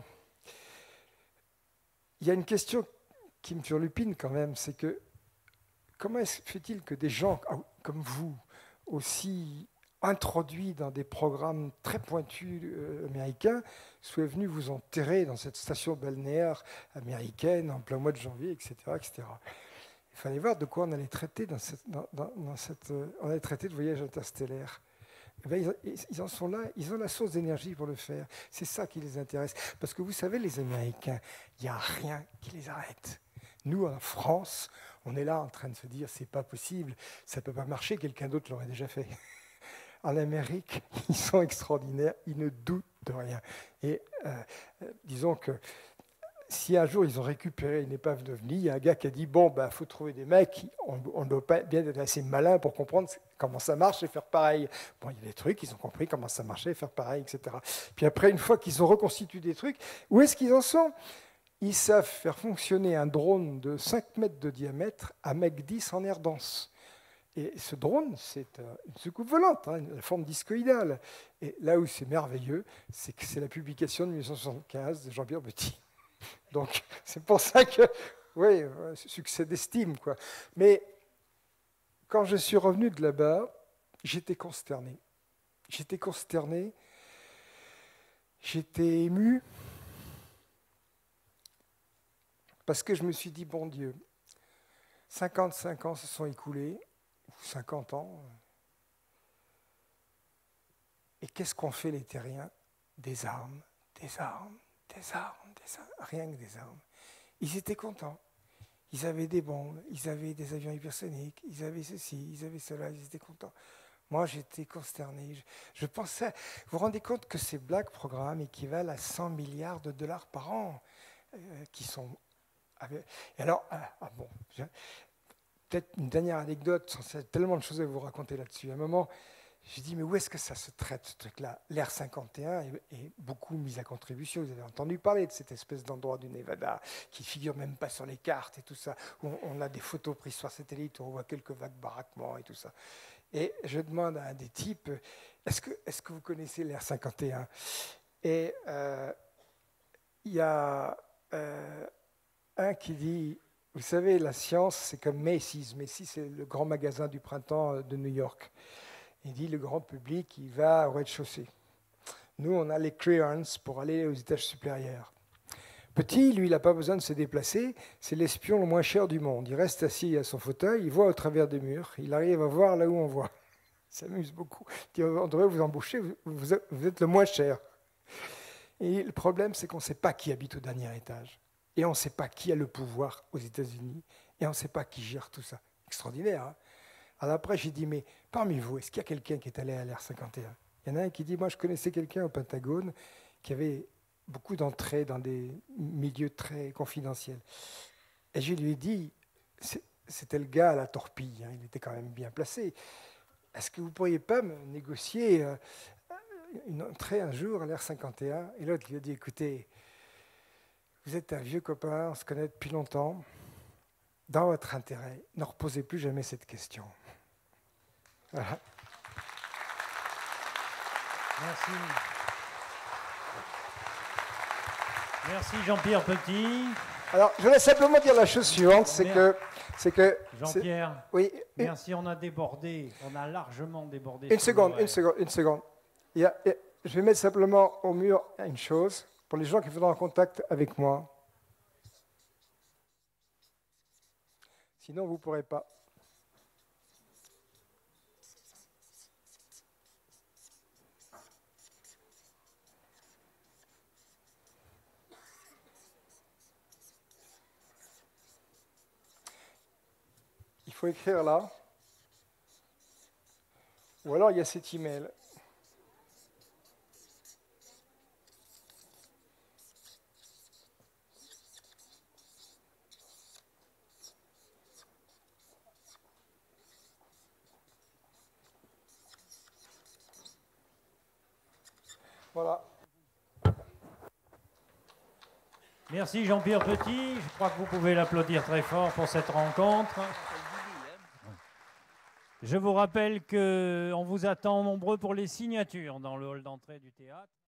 il y a une question qui me turlupine quand même, c'est que comment se fait-il que des gens comme vous, aussi introduits dans des programmes très pointus euh, américains, soient venus vous enterrer dans cette station balnéaire américaine en plein mois de janvier, et cetera, et cetera. Il fallait voir de quoi on allait traiter dans cette, dans, dans, dans cette, euh, on allait traiter de voyage interstellaire. Eh bien, ils, ils en sont là, ils ont la source d'énergie pour le faire. C'est ça qui les intéresse. Parce que vous savez, les Américains, il n'y a rien qui les arrête. Nous, en France, on est là en train de se dire, c'est pas possible, ça ne peut pas marcher, quelqu'un d'autre l'aurait déjà fait. En Amérique, ils sont extraordinaires, ils ne doutent de rien. Et euh, disons que si un jour ils ont récupéré une épave d'OVNI, il y a un gars qui a dit, bon, il ben, faut trouver des mecs, on, on doit pas bien être assez malin pour comprendre comment ça marche et faire pareil. Bon, il y a des trucs, ils ont compris comment ça marchait et faire pareil, et cetera. Puis après, une fois qu'ils ont reconstitué des trucs, où est-ce qu'ils en sont? Ils savent faire fonctionner un drone de cinq mètres de diamètre à Mach dix en air dense. Et ce drone, c'est une soucoupe volante, hein, la forme discoïdale. Et là où c'est merveilleux, c'est que c'est la publication de mille neuf cent soixante-quinze de Jean-Pierre Petit. Donc, c'est pour ça que, oui, succès d'estime, quoi. Mais quand je suis revenu de là-bas, j'étais consterné. J'étais consterné, j'étais ému, parce que je me suis dit, bon Dieu, cinquante-cinq ans se sont écoulés, ou cinquante ans, et qu'est-ce qu'ont fait les terriens? Des armes, des armes, des armes, des armes, rien que des armes. Ils étaient contents. Ils avaient des bombes, ils avaient des avions hypersoniques, ils avaient ceci, ils avaient cela, ils étaient contents. Moi, j'étais consterné. Je, je pensais... Vous vous rendez compte que ces black programmes équivalent à cent milliards de dollars par an, euh, qui sont... Avec... Et alors, ah, ah bon, je... peut-être une dernière anecdote, il y a tellement de choses à vous raconter là-dessus. À un moment, j'ai dit, mais où est-ce que ça se traite, ce truc-là? L'Air cinquante et un est, est beaucoup mis à contribution. Vous avez entendu parler de cette espèce d'endroit du Nevada qui ne figure même pas sur les cartes et tout ça, où on, on a des photos prises sur satellite, où on voit quelques vagues baraquements et tout ça. Et je demande à un des types, est-ce que, est-ce que vous connaissez l'Air cinquante et un? Et euh, il y a euh, un qui dit, vous savez, la science, c'est comme Macy's. Macy's, c'est le grand magasin du printemps de New York. Il dit, le grand public, il va au rez-de-chaussée. Nous, on a les clearances pour aller aux étages supérieurs. Petit, lui, il n'a pas besoin de se déplacer. C'est l'espion le moins cher du monde. Il reste assis à son fauteuil, il voit au travers des murs. Il arrive à voir là où on voit. Il s'amuse beaucoup. Il dit, on devrait vous embaucher, vous êtes le moins cher. Et le problème, c'est qu'on ne sait pas qui habite au dernier étage. Et on ne sait pas qui a le pouvoir aux États-Unis. Et on ne sait pas qui gère tout ça. Extraordinaire, hein? Alors après, j'ai dit, mais parmi vous, est-ce qu'il y a quelqu'un qui est allé à l'Air cinquante et un? Il y en a un qui dit, moi, je connaissais quelqu'un au Pentagone qui avait beaucoup d'entrées dans des milieux très confidentiels. Et je lui ai dit, c'était le gars à la torpille, hein, il était quand même bien placé. Est-ce que vous ne pourriez pas me négocier euh, une entrée un jour à l'Air cinquante et un? Et l'autre lui a dit, écoutez, vous êtes un vieux copain, on se connaît depuis longtemps. Dans votre intérêt, ne reposez plus jamais cette question. Voilà. Merci. Merci Jean-Pierre Petit. Alors, je voulais simplement dire la chose suivante, c'est que, c'est que... Jean-Pierre, oui, merci, on a débordé, on a largement débordé. Une seconde, une seconde, une seconde. Il y a, je vais mettre simplement au mur une chose, pour les gens qui viendront en contact avec moi. Sinon, vous ne pourrez pas. Il faut écrire là. Ou alors, il y a cet email. Voilà. Merci Jean-Pierre Petit. Je crois que vous pouvez l'applaudir très fort pour cette rencontre. Je vous rappelle qu'on vous attend nombreux pour les signatures dans le hall d'entrée du théâtre.